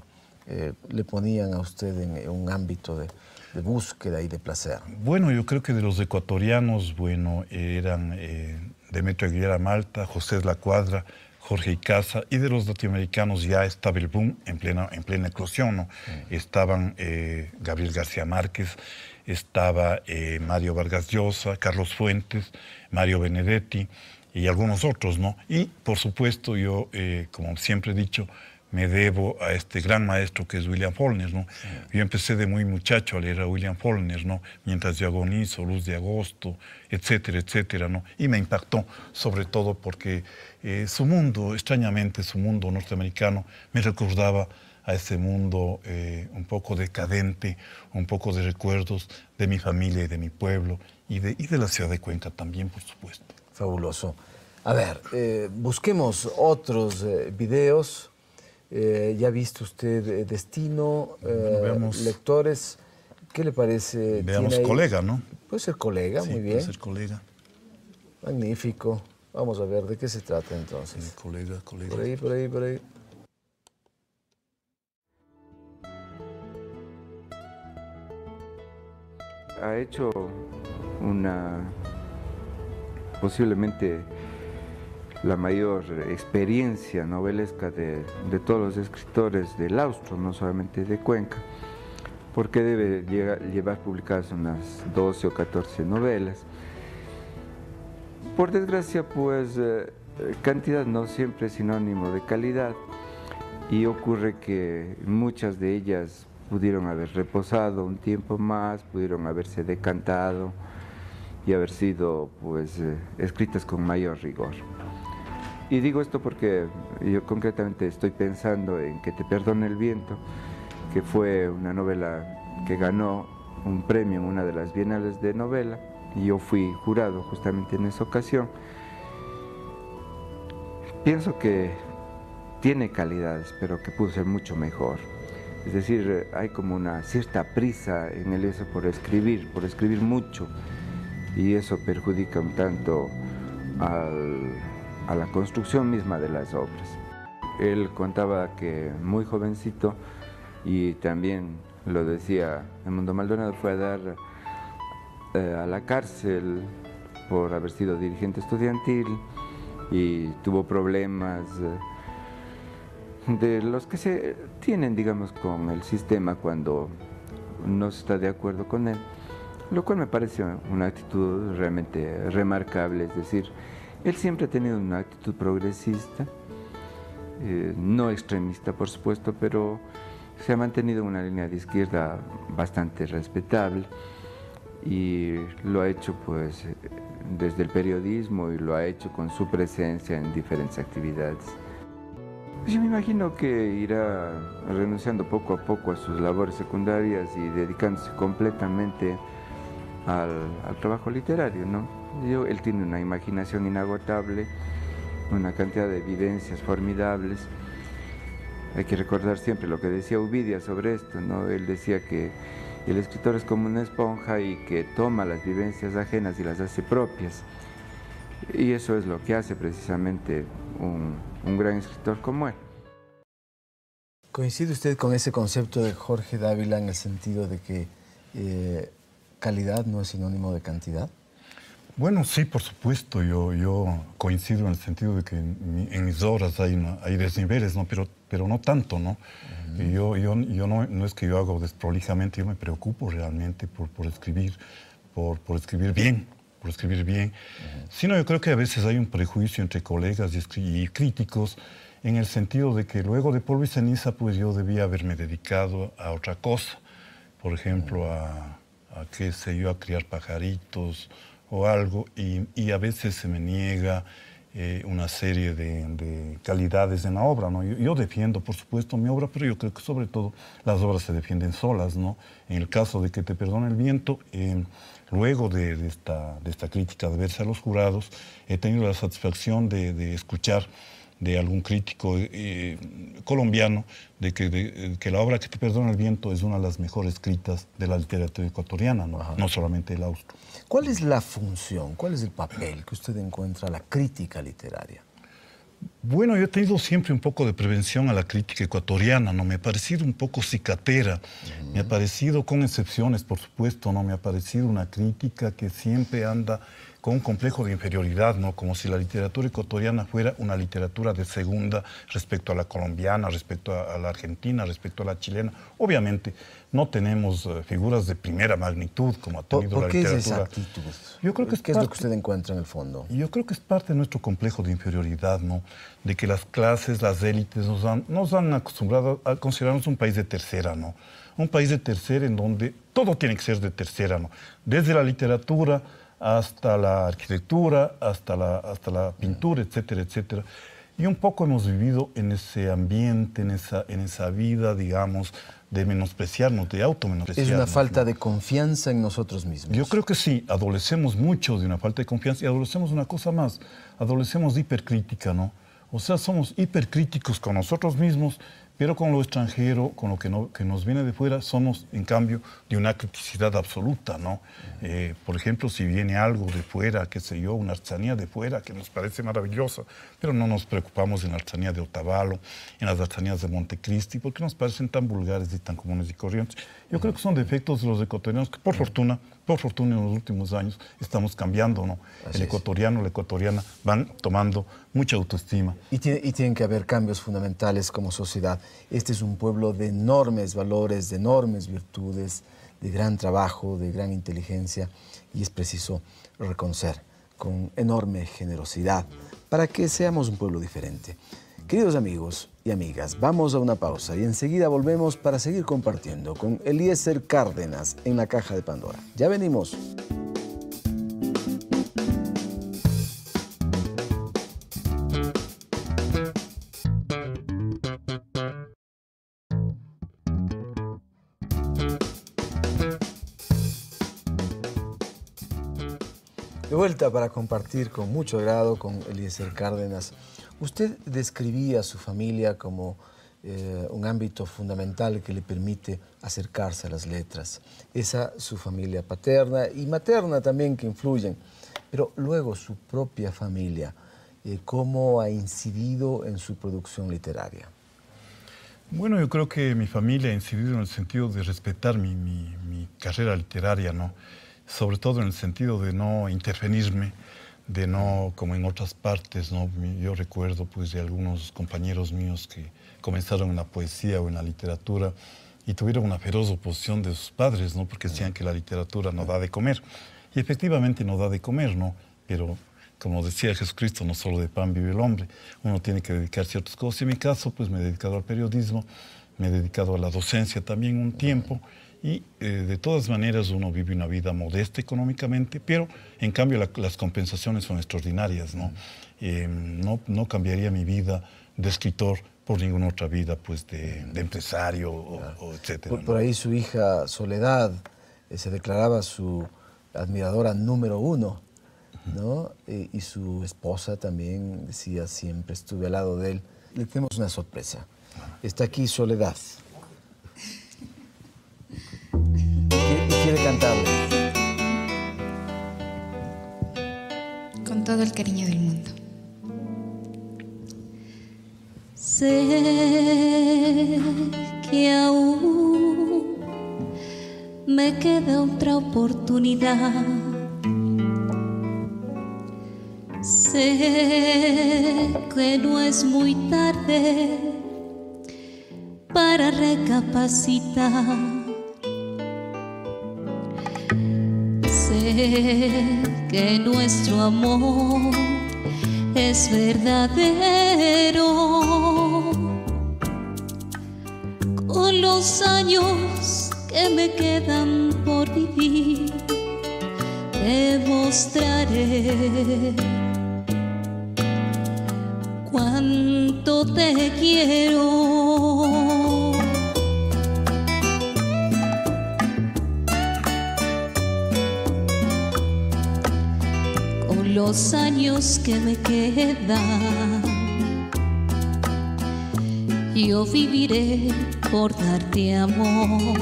le ponían a usted en un ámbito de búsqueda y de placer? Bueno, yo creo que de los ecuatorianos, bueno, eran Demetrio Aguilera Malta, José de la Cuadra, Jorge Icaza, y de los latinoamericanos ya estaba el boom en plena eclosión, ¿no? Estaban Gabriel García Márquez, estaba Mario Vargas Llosa, Carlos Fuentes, Mario Benedetti y algunos otros, ¿no? Y, por supuesto, yo, como siempre he dicho, me debo a este gran maestro que es William Faulkner, ¿no? Yo empecé de muy muchacho a leer a William Faulkner, ¿no? Mientras yo agonizo, Luz de Agosto, etcétera, etcétera, ¿no? Y me impactó, sobre todo porque su mundo, extrañamente, su mundo norteamericano, me recordaba a ese mundo un poco decadente, un poco de recuerdos de mi familia y de mi pueblo, y de la ciudad de Cuenca también, por supuesto. Fabuloso. A ver, busquemos otros videos. Ya ha visto usted Destino, Lectores. ¿Qué le parece? Veamos Colega, ¿no? Puede ser Colega, sí, muy bien. Puede ser Colega. Magnífico. Vamos a ver de qué se trata entonces. Sí, Colega. Por ahí. Ha hecho posiblemente la mayor experiencia novelesca de todos los escritores del Austro, no solamente de Cuenca, porque debe llevar publicadas unas 12 o 14 novelas. Por desgracia, pues, cantidad no siempre es sinónimo de calidad, y ocurre que muchas de ellas pudieron haber reposado un tiempo más, pudieron haberse decantado y haber sido pues, escritas con mayor rigor. Y digo esto porque yo concretamente estoy pensando en Que te perdone el viento, que fue una novela que ganó un premio en una de las bienales de novela, y yo fui jurado justamente en esa ocasión. Pienso que tiene calidades, pero que pudo ser mucho mejor. Es decir, hay como una cierta prisa en el eso por escribir mucho, y eso perjudica un tanto a la construcción misma de las obras. Él contaba que muy jovencito, y también lo decía Edmundo Maldonado, fue a dar a la cárcel por haber sido dirigente estudiantil y tuvo problemas de los que se tienen, digamos, con el sistema cuando no se está de acuerdo con él, lo cual me parece una actitud realmente remarcable. Es decir, él siempre ha tenido una actitud progresista, no extremista por supuesto, pero se ha mantenido en una línea de izquierda bastante respetable, y lo ha hecho pues desde el periodismo, y lo ha hecho con su presencia en diferentes actividades. Yo me imagino que irá renunciando poco a poco a sus labores secundarias y dedicándose completamente al trabajo literario, ¿no? Él tiene una imaginación inagotable, una cantidad de evidencias formidables. Hay que recordar siempre lo que decía Ovidia sobre esto, ¿no? Él decía que el escritor es como una esponja y que toma las vivencias ajenas y las hace propias. Y eso es lo que hace precisamente un gran escritor como él. ¿Coincide usted con ese concepto de Jorge Dávila en el sentido de que calidad no es sinónimo de cantidad? Bueno, sí, por supuesto. Yo coincido en el sentido de que en mis obras hay desniveles, ¿no? Pero no tanto, ¿no? Yo no es que yo hago desprolijamente, yo me preocupo realmente por escribir, por escribir bien, sino yo creo que a veces hay un prejuicio entre colegas y críticos, en el sentido de que luego de Polvo y Ceniza, pues yo debía haberme dedicado a otra cosa, por ejemplo, a qué sé yo, a criar pajaritos o algo, y a veces se me niega una serie de calidades en la obra, ¿no? Yo defiendo, por supuesto, mi obra, pero yo creo que sobre todo las obras se defienden solas, ¿no? En el caso de Que te perdone el viento, luego de esta crítica de verse a los jurados, he tenido la satisfacción de escuchar de algún crítico colombiano de que la obra Que te perdona el viento es una de las mejores escritas de la literatura ecuatoriana, no solamente el austro. ¿Cuál es la función, cuál es el papel que usted encuentra a la crítica literaria? Bueno, yo he tenido siempre un poco de prevención a la crítica ecuatoriana, ¿no? Me ha parecido un poco cicatera, me ha parecido, con excepciones por supuesto, ¿no? Me ha parecido una crítica que siempre anda con un complejo de inferioridad, ¿no? Como si la literatura ecuatoriana fuera una literatura de segunda respecto a la colombiana, respecto a la argentina, respecto a la chilena. Obviamente no tenemos figuras de primera magnitud como ha tenido la literatura. ¿Por qué es esa actitud? Yo creo que ¿Qué es lo que usted encuentra en el fondo? Yo creo que es parte de nuestro complejo de inferioridad, ¿no? De que las clases, las élites nos han acostumbrado a considerarnos un país de tercera, ¿no? Un país de tercera en donde todo tiene que ser de tercera, ¿no? Desde la literatura hasta la arquitectura, hasta la pintura, etcétera, etcétera. Y un poco hemos vivido en ese ambiente, en esa vida, digamos, de menospreciarnos, de automenospreciarnos. Es una falta de confianza en nosotros mismos. Yo creo que sí, adolecemos mucho de una falta de confianza, y adolecemos una cosa más, adolecemos de hipercrítica, ¿no? O sea, somos hipercríticos con nosotros mismos, pero con lo extranjero, con lo que nos viene de fuera, somos, en cambio, de una criticidad absoluta, ¿no? Por ejemplo, si viene algo de fuera, qué sé yo, una artesanía de fuera que nos parece maravillosa, pero no nos preocupamos en la artesanía de Otavalo, en las artesanías de Montecristi, porque nos parecen tan vulgares y tan comunes y corrientes. Yo creo que son defectos de los ecuatorianos que, por fortuna, en los últimos años estamos cambiando, ¿no? El ecuatoriano, la ecuatoriana van tomando mucha autoestima. Y tienen que haber cambios fundamentales como sociedad. Este es un pueblo de enormes valores, de enormes virtudes, de gran trabajo, de gran inteligencia, y es preciso reconocer con enorme generosidad para que seamos un pueblo diferente. Queridos amigos y amigas, vamos a una pausa y enseguida volvemos para seguir compartiendo con Eliezer Cárdenas en la Caja de Pandora. Ya venimos. De vuelta para compartir con mucho agrado con Eliezer Cárdenas. Usted describía a su familia como un ámbito fundamental que le permite acercarse a las letras. Esa su familia paterna y materna también que influyen. Pero luego su propia familia, ¿cómo ha incidido en su producción literaria? Bueno, yo creo que mi familia ha incidido en el sentido de respetar mi carrera literaria, ¿no? Sobre todo en el sentido de no intervenirme, de no, como en otras partes, ¿no? Yo recuerdo pues de algunos compañeros míos que comenzaron en la poesía o en la literatura y tuvieron una feroz oposición de sus padres, ¿no? Porque decían que la literatura no da de comer. Y efectivamente no da de comer, ¿no? Pero como decía Jesucristo, no solo de pan vive el hombre, uno tiene que dedicarse a otras cosas. Y en mi caso, pues me he dedicado al periodismo, me he dedicado a la docencia también un tiempo. Y de todas maneras uno vive una vida modesta económicamente, pero en cambio las compensaciones son extraordinarias, ¿no? No cambiaría mi vida de escritor por ninguna otra vida pues, de empresario o etcétera. Por ahí su hija Soledad se declaraba su admiradora número 1, ¿no? Y su esposa también decía siempre, estuve al lado de él. Le tenemos una sorpresa. Está aquí Soledad. Quiere cantarle. Con todo el cariño del mundo. Sé que aún me queda otra oportunidad. Sé que no es muy tarde para recapacitar. Sé que nuestro amor es verdadero. Con los años que me quedan por vivir, te mostraré cuánto te quiero. Con los años que me quedan, yo viviré por darte amor,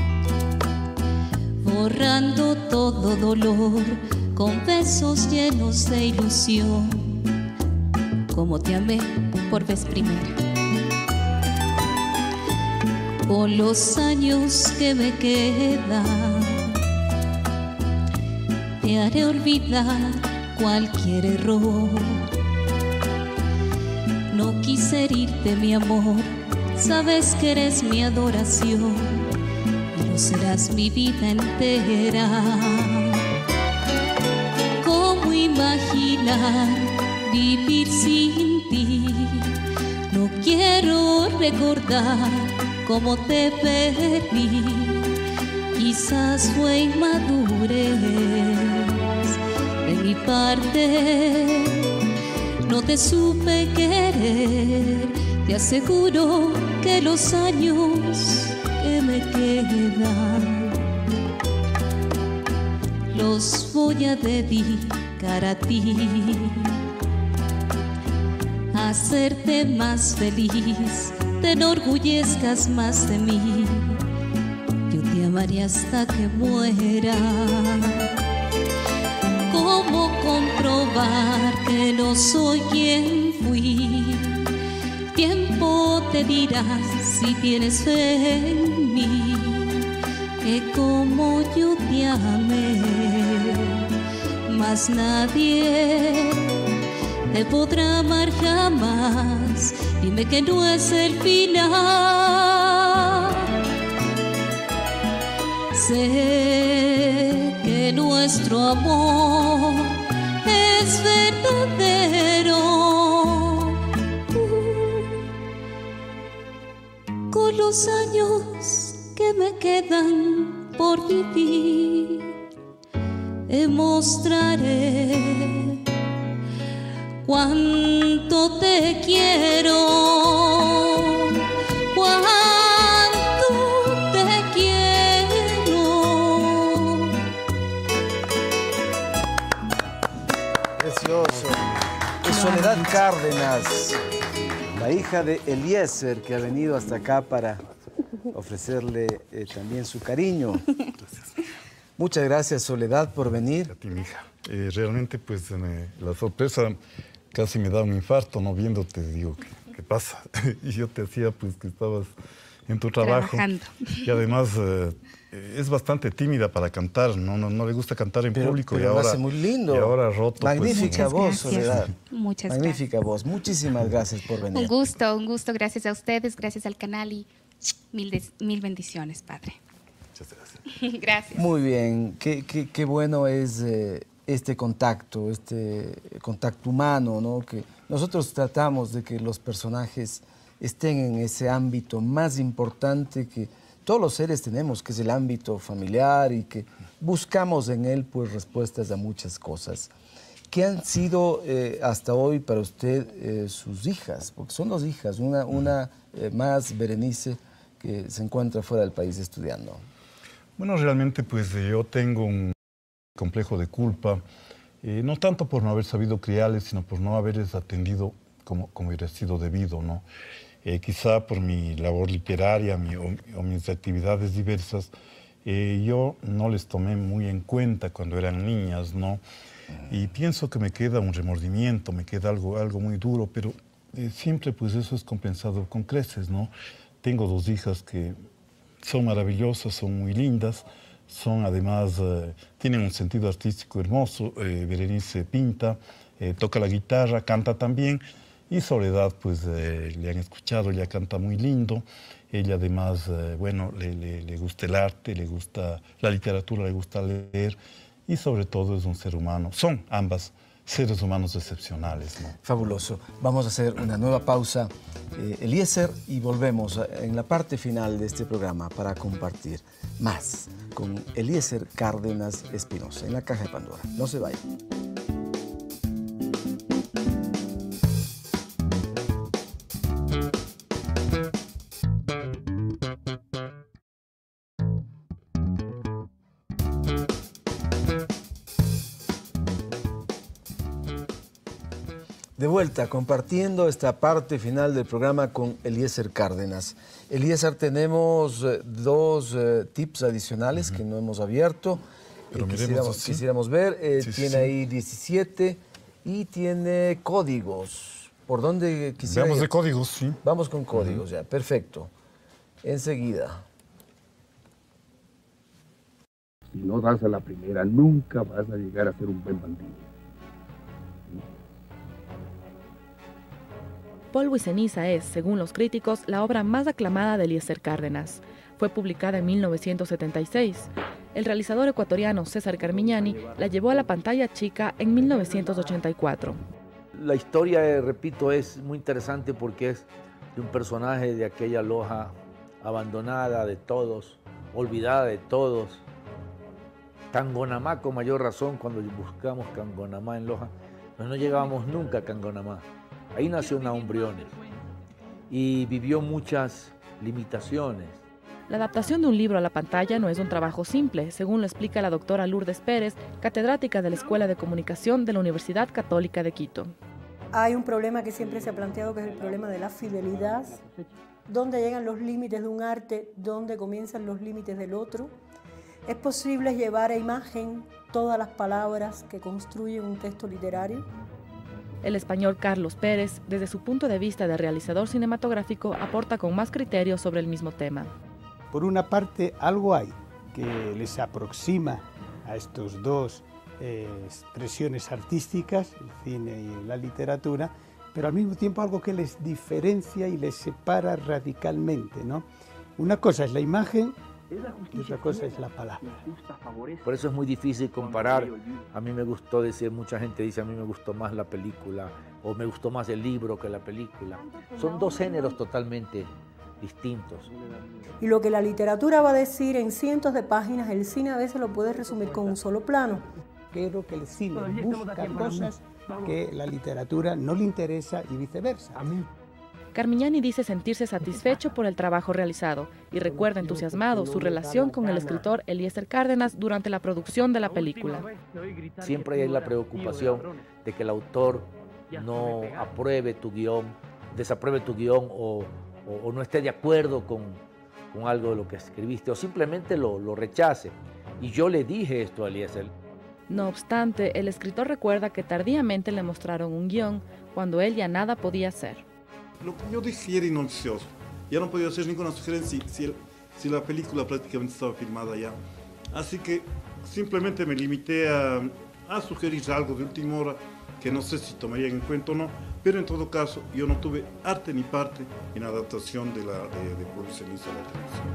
borrando todo dolor con besos llenos de ilusión, como te amé por vez primera. Con los años que me quedan, te haré olvidar cualquier error. No quise herirte, mi amor, sabes que eres mi adoración y lo serás mi vida entera. ¿Cómo imaginar vivir sin ti? No quiero recordar cómo te perdí. Quizás fue inmadurez de mi parte, no te supe querer. Te aseguro que los años que me quedan los voy a dedicar a ti, a hacerte más feliz, te enorgullezcas más de mí. Yo te amaré hasta que muera. ¿Cómo comprobar que no soy quien fui? Tiempo te dirá si tienes fe en mí, que como yo te amé, más nadie te podrá amar jamás. Dime que no es el final. Sé que nuestro amor es verdadero. los años que me quedan por vivir, te mostraré cuánto te quiero, cuánto te quiero. Precioso. Es Soledad Cárdenas, la hija de Eliezer, que ha venido hasta acá para ofrecerle también su cariño. Muchas gracias, Soledad, por venir. A ti, mija. Realmente, pues, la sorpresa casi me da un infarto, ¿no? Viéndote, digo, ¿qué pasa? Y yo te decía, pues, que estabas en tu trabajo. Trabajando. Y además, es bastante tímida para cantar, no le gusta cantar en público. Pero y ahora lo hace muy lindo. Y ahora roto. Magnífica voz, Soledad. Muchas Magnífica voz. Muchísimas gracias por venir. Un gusto. Gracias a ustedes, gracias al canal y mil bendiciones, Padre. Muchas gracias. Gracias. Muy bien. Qué bueno es este contacto humano, ¿no? Que nosotros tratamos de que los personajes estén en ese ámbito más importante que todos los seres tenemos, que es el ámbito familiar, y que buscamos en él pues respuestas a muchas cosas. ¿Qué han sido hasta hoy para usted sus hijas? Porque son dos hijas, una más, Berenice, que se encuentra fuera del país estudiando. Bueno, realmente pues yo tengo un complejo de culpa, no tanto por no haber sabido criarles, sino por no haberles atendido como hubiera sido debido, ¿no? Quizá por mi labor literaria o mis actividades diversas, yo no les tomé muy en cuenta cuando eran niñas, ¿no? Y pienso que me queda un remordimiento, me queda algo muy duro, pero siempre pues eso es compensado con creces, ¿no? Tengo dos hijas que son maravillosas, son muy lindas, son además, tienen un sentido artístico hermoso. Berenice pinta, toca la guitarra, canta también, y Soledad pues le han escuchado, ella canta muy lindo. Ella además, bueno, le gusta el arte, le gusta la literatura, le gusta leer, y sobre todo es un ser humano. Son ambas seres humanos excepcionales, ¿no? Fabuloso. Vamos a hacer una nueva pausa, Eliezer, y volvemos en la parte final de este programa para compartir más con Eliezer Cárdenas Espinosa en la Caja de Pandora. No se vayan. De vuelta, compartiendo esta parte final del programa con Eliezer Cárdenas. Eliezer, tenemos dos tips adicionales que no hemos abierto. Pero quisiéramos ver. Tiene ahí 17 y tiene códigos. ¿Por dónde quisiera Veamos ir? de códigos, sí. Vamos con códigos, ya. Perfecto. Enseguida. Si no das a la primera, nunca vas a llegar a ser un buen bandido. Polvo y ceniza es, según los críticos, la obra más aclamada de Eliezer Cárdenas. Fue publicada en 1976. El realizador ecuatoriano César Carmiñani la llevó a la pantalla chica en 1984. La historia, repito, es muy interesante porque es de un personaje de aquella Loja abandonada de todos, olvidada de todos. Cangonamá, con mayor razón, cuando buscamos Cangonamá en Loja, pues no llegábamos nunca a Cangonamá. Ahí nació Nahum Briones y vivió muchas limitaciones. La adaptación de un libro a la pantalla no es un trabajo simple, según lo explica la doctora Lourdes Pérez, catedrática de la Escuela de Comunicación de la Universidad Católica de Quito. Hay un problema que siempre se ha planteado, que es el problema de la fidelidad. ¿Dónde llegan los límites de un arte? ¿Dónde comienzan los límites del otro? ¿Es posible llevar a imagen todas las palabras que construyen un texto literario? El español Carlos Pérez, desde su punto de vista de realizador cinematográfico, aporta con más criterio sobre el mismo tema. Por una parte, algo hay que les aproxima a estos dos expresiones artísticas, el cine y la literatura, pero al mismo tiempo algo que les diferencia y les separa radicalmente, ¿no? Una cosa es la imagen y otra cosa es la palabra. Por eso es muy difícil comparar. A mí me gustó decir, mucha gente dice, a mí me gustó más la película o me gustó más el libro que la película. Son dos géneros totalmente distintos. Y lo que la literatura va a decir en cientos de páginas, el cine a veces lo puede resumir con un solo plano. Creo que el cine busca cosas que la literatura no le interesa y viceversa. Carmignani dice sentirse satisfecho por el trabajo realizado y recuerda entusiasmado su relación con el escritor Eliezer Cárdenas durante la producción de la película. Siempre hay la preocupación de que el autor no apruebe tu guión, desapruebe tu guión o no esté de acuerdo con algo de lo que escribiste o simplemente lo rechace. Y yo le dije esto a Eliezer. No obstante, el escritor recuerda que tardíamente le mostraron un guión cuando él ya nada podía hacer. Lo que yo dije era inoficioso. Ya no podía hacer ninguna sugerencia si la película prácticamente estaba filmada ya. Así que simplemente me limité a sugerir algo de última hora que no sé si tomarían en cuenta o no, pero en todo caso yo no tuve arte ni parte en la adaptación de Polvo y Ceniza a la televisión.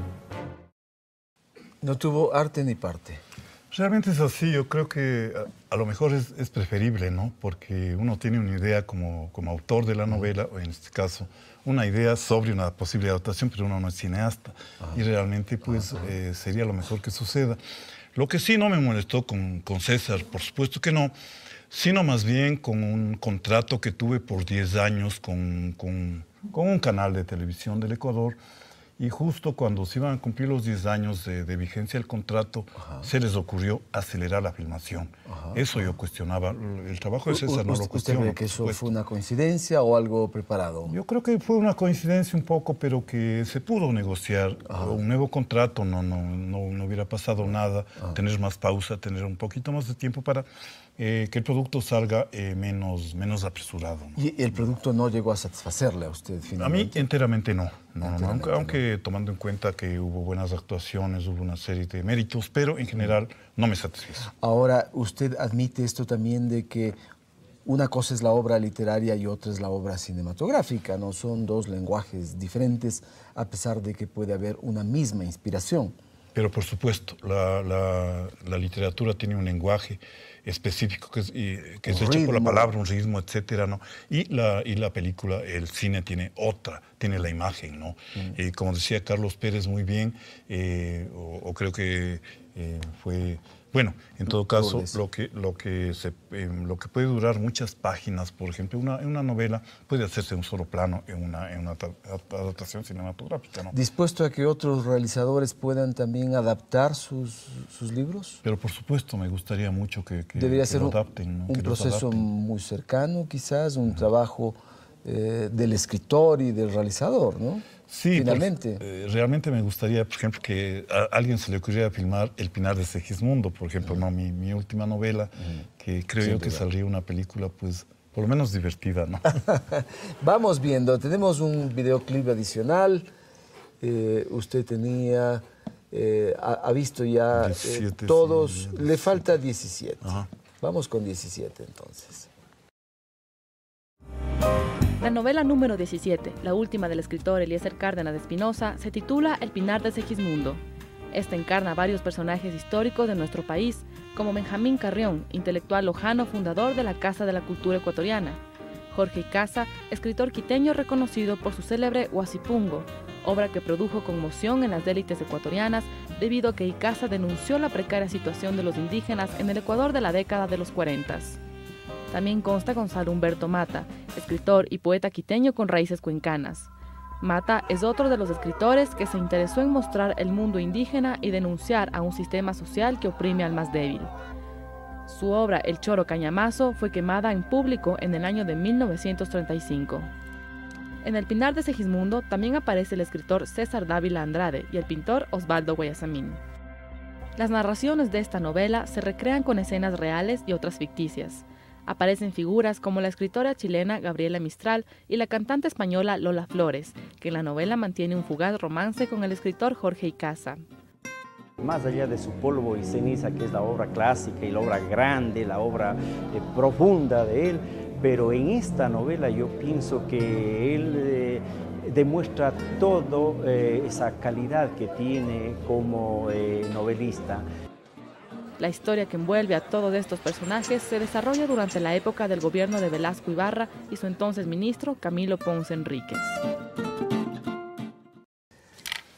No tuvo arte ni parte. Realmente es así, yo creo que a lo mejor es preferible, ¿no? Porque uno tiene una idea como autor de la novela, o en este caso, una idea sobre una posible adaptación, pero uno no es cineasta. Y realmente, pues, sería lo mejor que suceda. Lo que sí no me molestó con César, por supuesto que no, sino más bien con un contrato que tuve por 10 años con un canal de televisión del Ecuador. Y justo cuando se iban a cumplir los 10 años de vigencia del contrato, se les ocurrió acelerar la filmación. Eso yo cuestionaba. El trabajo de César no lo cuestiono. ¿Usted cree que eso fue una coincidencia o algo preparado? Yo creo que fue una coincidencia un poco, pero que se pudo negociar un nuevo contrato, no hubiera pasado nada, tener más pausa, tener un poquito más de tiempo para que el producto salga menos apresurado, ¿no? ¿Y el producto no llegó a satisfacerle a usted finalmente? A mí enteramente no. Aunque tomando en cuenta que hubo buenas actuaciones, hubo una serie de méritos, pero en general no me satisfizo. Ahora, usted admite esto también de que una cosa es la obra literaria y otra es la obra cinematográfica, ¿no? Son dos lenguajes diferentes, a pesar de que puede haber una misma inspiración. Pero por supuesto, la literatura tiene un lenguaje específico que es hecho por la palabra, un ritmo, etcétera, ¿no? Y la película, el cine tiene la imagen, ¿no? Como decía Carlos Pérez muy bien, o creo que fue... Bueno, en todo caso, lo que puede durar muchas páginas, por ejemplo, una novela puede hacerse en un solo plano en una adaptación cinematográfica, ¿no? ¿Dispuesto a que otros realizadores puedan también adaptar sus libros? Pero por supuesto, me gustaría mucho que debería ser lo adapten, ¿no? Un proceso muy cercano, quizás, un trabajo del escritor y del realizador, ¿no? Sí, finalmente. Realmente me gustaría, por ejemplo, que a alguien se le ocurriera filmar El Pinar de Segismundo, por ejemplo, ¿no? Mi última novela, que creo yo que saldría una película, pues, por lo menos divertida, ¿no? Vamos viendo, tenemos un videoclip adicional. Usted tenía, ha visto ya 17, todos, sí, le falta 17. Vamos con 17 entonces. La novela número 17, la última del escritor Eliezer Cárdenas de Espinosa, se titula El Pinar de Segismundo. Esta encarna varios personajes históricos de nuestro país, como Benjamín Carrión, intelectual lojano fundador de la Casa de la Cultura Ecuatoriana; Jorge Icaza, escritor quiteño reconocido por su célebre Huasipungo, obra que produjo conmoción en las élites ecuatorianas debido a que Icaza denunció la precaria situación de los indígenas en el Ecuador de la década de los 40. También consta Gonzalo Humberto Mata, escritor y poeta quiteño con raíces cuencanas. Mata es otro de los escritores que se interesó en mostrar el mundo indígena y denunciar a un sistema social que oprime al más débil. Su obra El Choro Cañamazo fue quemada en público en el año de 1935. En El Pinar de Segismundo también aparece el escritor César Dávila Andrade y el pintor Osvaldo Guayasamín. Las narraciones de esta novela se recrean con escenas reales y otras ficticias. Aparecen figuras como la escritora chilena Gabriela Mistral y la cantante española Lola Flores, que en la novela mantiene un fugaz romance con el escritor Jorge Icaza. Más allá de su Polvo y Ceniza, que es la obra clásica y la obra grande, la obra profunda de él, pero en esta novela yo pienso que él demuestra toda esa calidad que tiene como novelista. La historia que envuelve a todos estos personajes se desarrolla durante la época del gobierno de Velasco Ibarra y su entonces ministro Camilo Ponce Enríquez.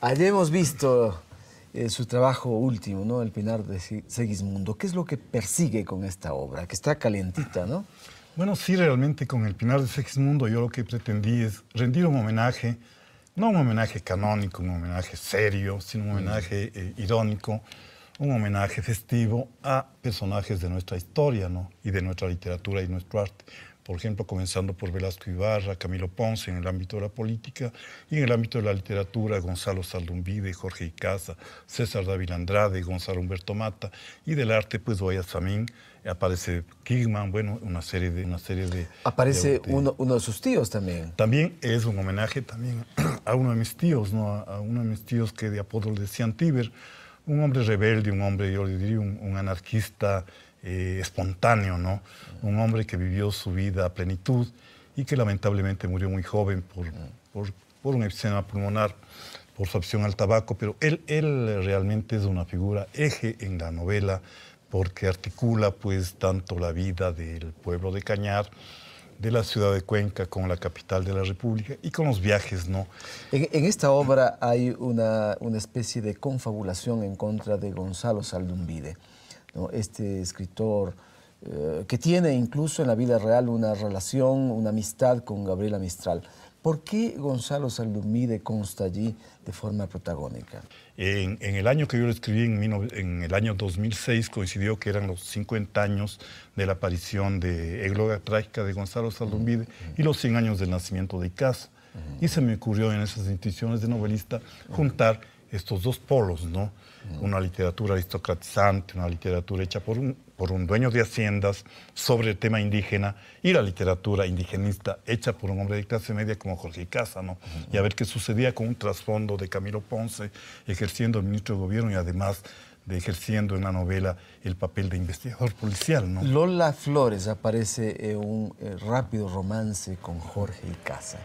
Allí hemos visto su trabajo último, ¿no? El Pinar de Segismundo. ¿Qué es lo que persigue con esta obra? Que está calientita, ¿no? Bueno, sí, realmente con El Pinar de Segismundo yo lo que pretendí es rendir un homenaje, no un homenaje canónico, un homenaje serio, sino un homenaje irónico, un homenaje festivo a personajes de nuestra historia, ¿no? Y de nuestra literatura y nuestro arte. Por ejemplo, comenzando por Velasco Ibarra, Camilo Ponce en el ámbito de la política, y en el ámbito de la literatura, Gonzalo Saldumbide, Jorge Icaza, César Dávila Andrade, Gonzalo Humberto Mata, y del arte, pues Guayasamín, aparece Kingman, bueno, una serie de... Aparece uno de sus tíos también. También es un homenaje también a uno de mis tíos, ¿no? A uno de mis tíos que de apodo le decían Tíber, un hombre rebelde, un hombre, yo le diría, un anarquista espontáneo, ¿no? Un hombre que vivió su vida a plenitud y que lamentablemente murió muy joven por un enfisema pulmonar, por su adicción al tabaco, pero él realmente es una figura eje en la novela porque articula pues tanto la vida del pueblo de Cañar, de la ciudad de Cuenca con la capital de la República y con los viajes, ¿no? En esta obra hay una especie de confabulación en contra de Gonzalo Saldumbide, ¿no? Este escritor que tiene incluso en la vida real una relación, una amistad con Gabriela Mistral. ¿Por qué Gonzalo Saldumbide consta allí de forma protagónica? En el año que yo lo escribí, en el año 2006, coincidió que eran los 50 años de la aparición de Égloga Trágica de Gonzalo Saldumbide y los 100 años del nacimiento de Icaza. Y se me ocurrió en esas intenciones de novelista juntar estos dos polos, ¿no? Una literatura aristocratizante, una literatura hecha por un dueño de haciendas sobre el tema indígena y la literatura indigenista hecha por un hombre de clase media como Jorge Icaza, ¿no? Y a ver qué sucedía con un trasfondo de Camilo Ponce ejerciendo el ministro de Gobierno y además de ejerciendo en la novela el papel de investigador policial, ¿no? Lola Flores aparece en un rápido romance con Jorge Icaza.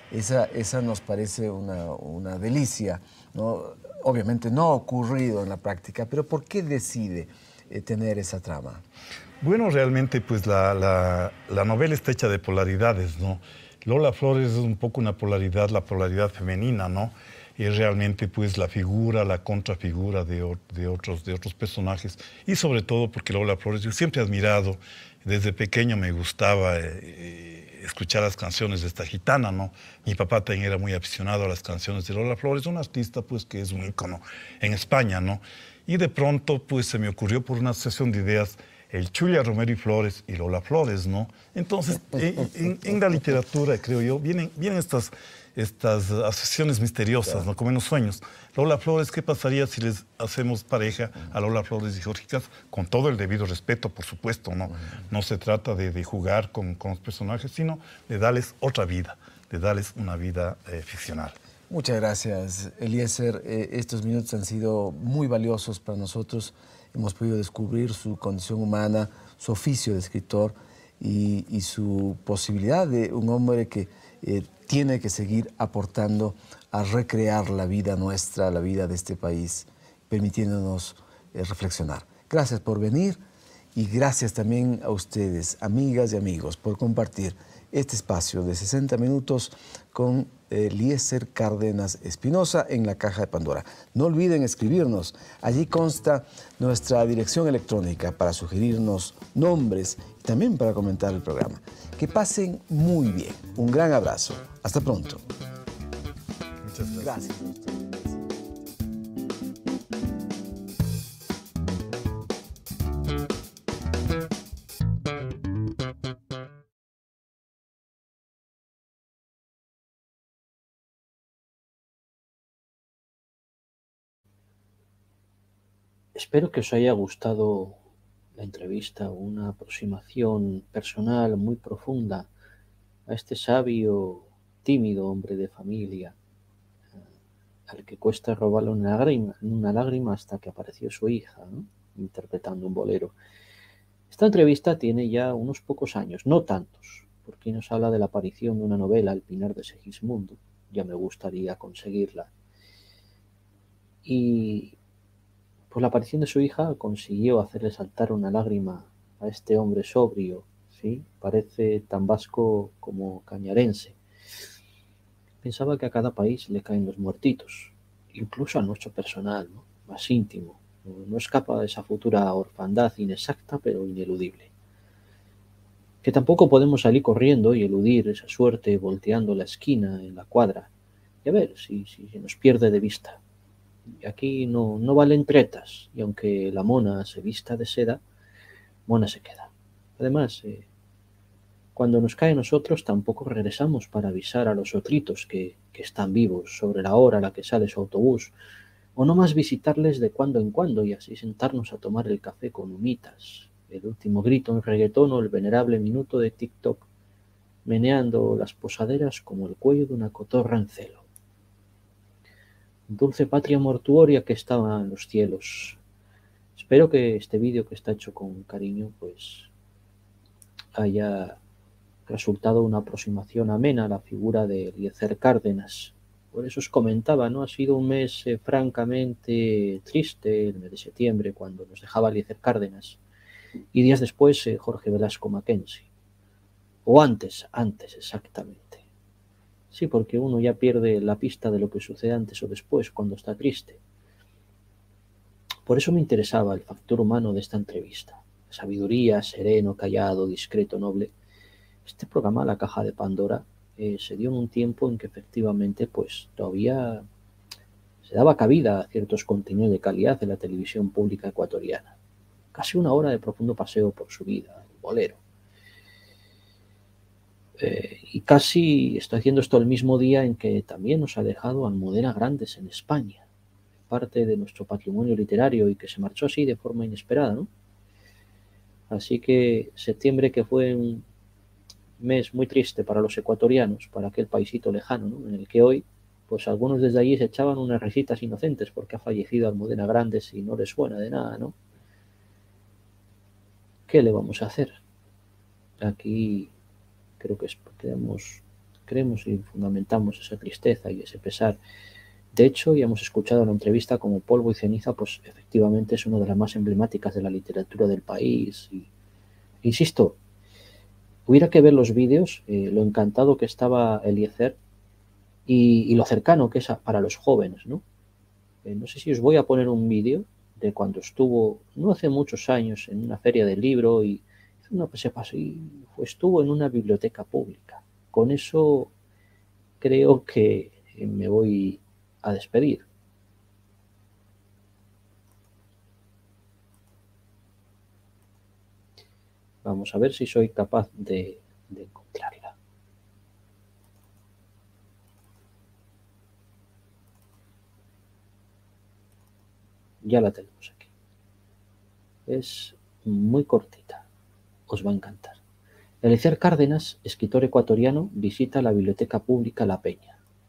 Esa nos parece una delicia, ¿no? Obviamente no ha ocurrido en la práctica, pero ¿por qué decide tener esa trama? Bueno, realmente pues la novela está hecha de polaridades, ¿no? Lola Flores es un poco una polaridad, la polaridad femenina, ¿no? Y es realmente pues la figura, la contrafigura de otros personajes. Y sobre todo porque Lola Flores, yo siempre he admirado, desde pequeño me gustaba escuchar las canciones de esta gitana, ¿no? Mi papá también era muy aficionado a las canciones de Lola Flores, una artista pues que es un ícono en España, ¿no? Y de pronto pues se me ocurrió por una asociación de ideas el Chulia Romero y Flores y Lola Flores, ¿no? Entonces en la literatura, creo yo, vienen estas asociaciones misteriosas, ¿no? Como en los sueños. Lola Flores, ¿qué pasaría si les hacemos pareja a Lola Flores y Jorge Icaza? Con todo el debido respeto, por supuesto, ¿no? No se trata de jugar con los personajes, sino de darles otra vida, de darles una vida ficcional. Muchas gracias, Eliezer. Estos minutos han sido muy valiosos para nosotros. Hemos podido descubrir su condición humana, su oficio de escritor y su posibilidad de un hombre que tiene que seguir aportando a recrear la vida nuestra, la vida de este país, permitiéndonos reflexionar. Gracias por venir y gracias también a ustedes, amigas y amigos, por compartir este espacio de 60 minutos con Eliezer Cárdenas Espinosa en la Caja de Pandora. No olviden escribirnos. Allí consta nuestra dirección electrónica para sugerirnos nombres y también para comentar el programa. Que pasen muy bien. Un gran abrazo. Hasta pronto. Muchas gracias. Gracias. Espero que os haya gustado la entrevista, una aproximación personal muy profunda a este sabio, tímido hombre de familia, al que cuesta robarle una lágrima hasta que apareció su hija, ¿no? Interpretando un bolero. Esta entrevista tiene ya unos pocos años, no tantos, porque nos habla de la aparición de una novela, El Pinar de Segismundo. Ya me gustaría conseguirla. Y pues la aparición de su hija consiguió hacerle saltar una lágrima a este hombre sobrio, ¿sí? Parece tan vasco como cañarense. Pensaba que a cada país le caen los muertitos, incluso a nuestro personal, ¿no? Más íntimo. No escapa de esa futura orfandad inexacta pero ineludible. Que tampoco podemos salir corriendo y eludir esa suerte volteando la esquina en la cuadra y a ver si se nos pierde de vista. Y aquí no valen tretas, y aunque la mona se vista de seda, mona se queda. Además, cuando nos cae a nosotros tampoco regresamos para avisar a los otritos que están vivos sobre la hora a la que sale su autobús, o no más visitarles de cuando en cuando y así sentarnos a tomar el café con humitas, el último grito en reggaetón o el venerable minuto de TikTok, meneando las posaderas como el cuello de una cotorra en celo. Dulce patria mortuoria que estaba en los cielos. Espero que este vídeo, que está hecho con cariño, pues haya resultado una aproximación amena a la figura de Eliezer Cárdenas. Por eso os comentaba, ¿no? Ha sido un mes francamente triste, el mes de septiembre, cuando nos dejaba Eliezer Cárdenas, y días después Jorge Velasco Mackenzie. O antes exactamente. Sí, porque uno ya pierde la pista de lo que sucede antes o después, cuando está triste. Por eso me interesaba el factor humano de esta entrevista. Sabiduría, sereno, callado, discreto, noble. Este programa, La Caja de Pandora, se dio en un tiempo en que efectivamente pues todavía se daba cabida a ciertos contenidos de calidad de la televisión pública ecuatoriana. Casi una hora de profundo paseo por su vida, el bolero. Y casi estoy haciendo esto el mismo día en que también nos ha dejado Almudena Grandes en España, parte de nuestro patrimonio literario, y que se marchó así de forma inesperada, ¿no? Así que septiembre, que fue un mes muy triste para los ecuatorianos, para aquel paisito lejano, ¿no? En el que hoy, pues algunos desde allí se echaban unas risitas inocentes porque ha fallecido Almudena Grandes y no les suena de nada, ¿no? ¿Qué le vamos a hacer? Aquí creo que creemos y fundamentamos esa tristeza y ese pesar. De hecho, ya hemos escuchado en la entrevista como Polvo y Ceniza, pues efectivamente es una de las más emblemáticas de la literatura del país. Y, insisto, hubiera que ver los vídeos, lo encantado que estaba Eliezer y lo cercano que es para los jóvenes, ¿no? No sé si os voy a poner un vídeo de cuando estuvo, no hace muchos años, en una feria del libro y estuvo en una biblioteca pública. Con eso creo que me voy a despedir. Vamos a ver si soy capaz de encontrarla. Ya la tenemos aquí. Es muy cortita. Os va a encantar. Eliezer Cárdenas, escritor ecuatoriano, visita la Biblioteca Pública La Peña.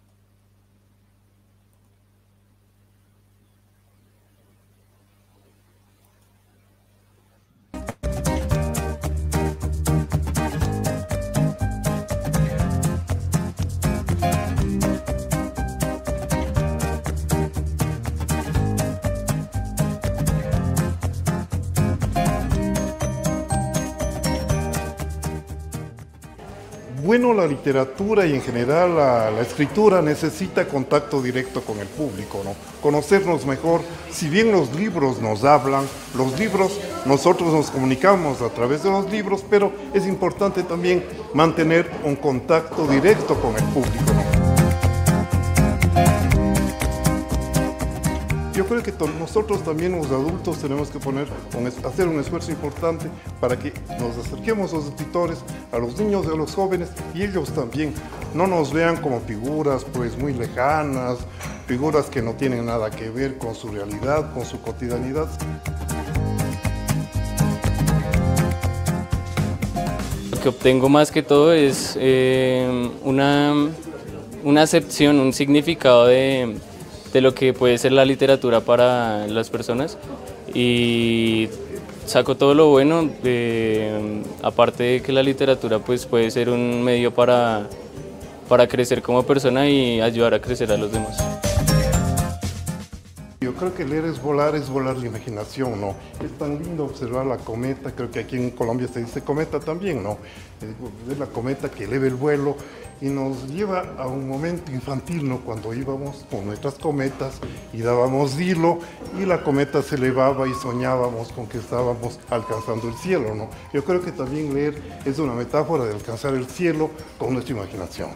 Bueno, la literatura y en general la escritura necesita contacto directo con el público, ¿no? Conocernos mejor. Si bien los libros nos hablan, los libros, nosotros nos comunicamos a través de los libros, pero es importante también mantener un contacto directo con el público, ¿no? Yo creo que nosotros también los adultos tenemos que hacer un esfuerzo importante para que nos acerquemos a los escritores, a los niños y a los jóvenes, y ellos también no nos vean como figuras pues muy lejanas, figuras que no tienen nada que ver con su realidad, con su cotidianidad. Lo que obtengo más que todo es una acepción, un significado de lo que puede ser la literatura para las personas, y saco todo lo bueno, aparte de que la literatura pues puede ser un medio para crecer como persona y ayudar a crecer a los demás. Yo creo creo que leer es volar la imaginación, ¿no? Es tan lindo observar la cometa, creo que aquí en Colombia se dice cometa también, ¿no? Es la cometa que eleva el vuelo y nos lleva a un momento infantil, ¿no? Cuando íbamos con nuestras cometas y dábamos hilo y la cometa se elevaba y soñábamos con que estábamos alcanzando el cielo, ¿no? Yo creo que también leer es una metáfora de alcanzar el cielo con nuestra imaginación.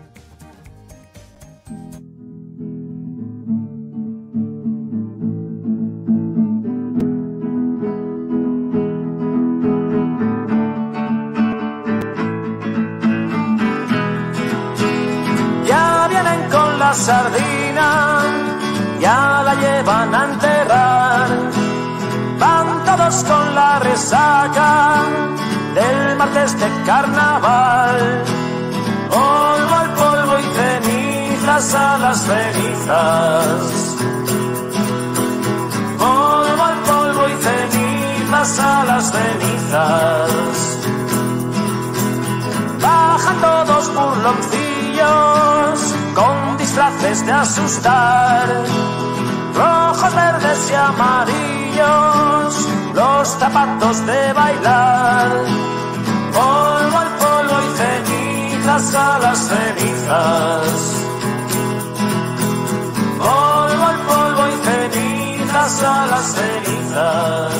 La sardina ya la llevan a enterrar, van todos con la resaca del martes de carnaval. Polvo al polvo y cenizas a las cenizas. Polvo al polvo y cenizas a las cenizas. Bajan todos burloncillos con disfraces de asustar, rojos, verdes y amarillos, los zapatos de bailar. Polvo al polvo y cenizas a las cenizas. Polvo al polvo y cenizas a las cenizas.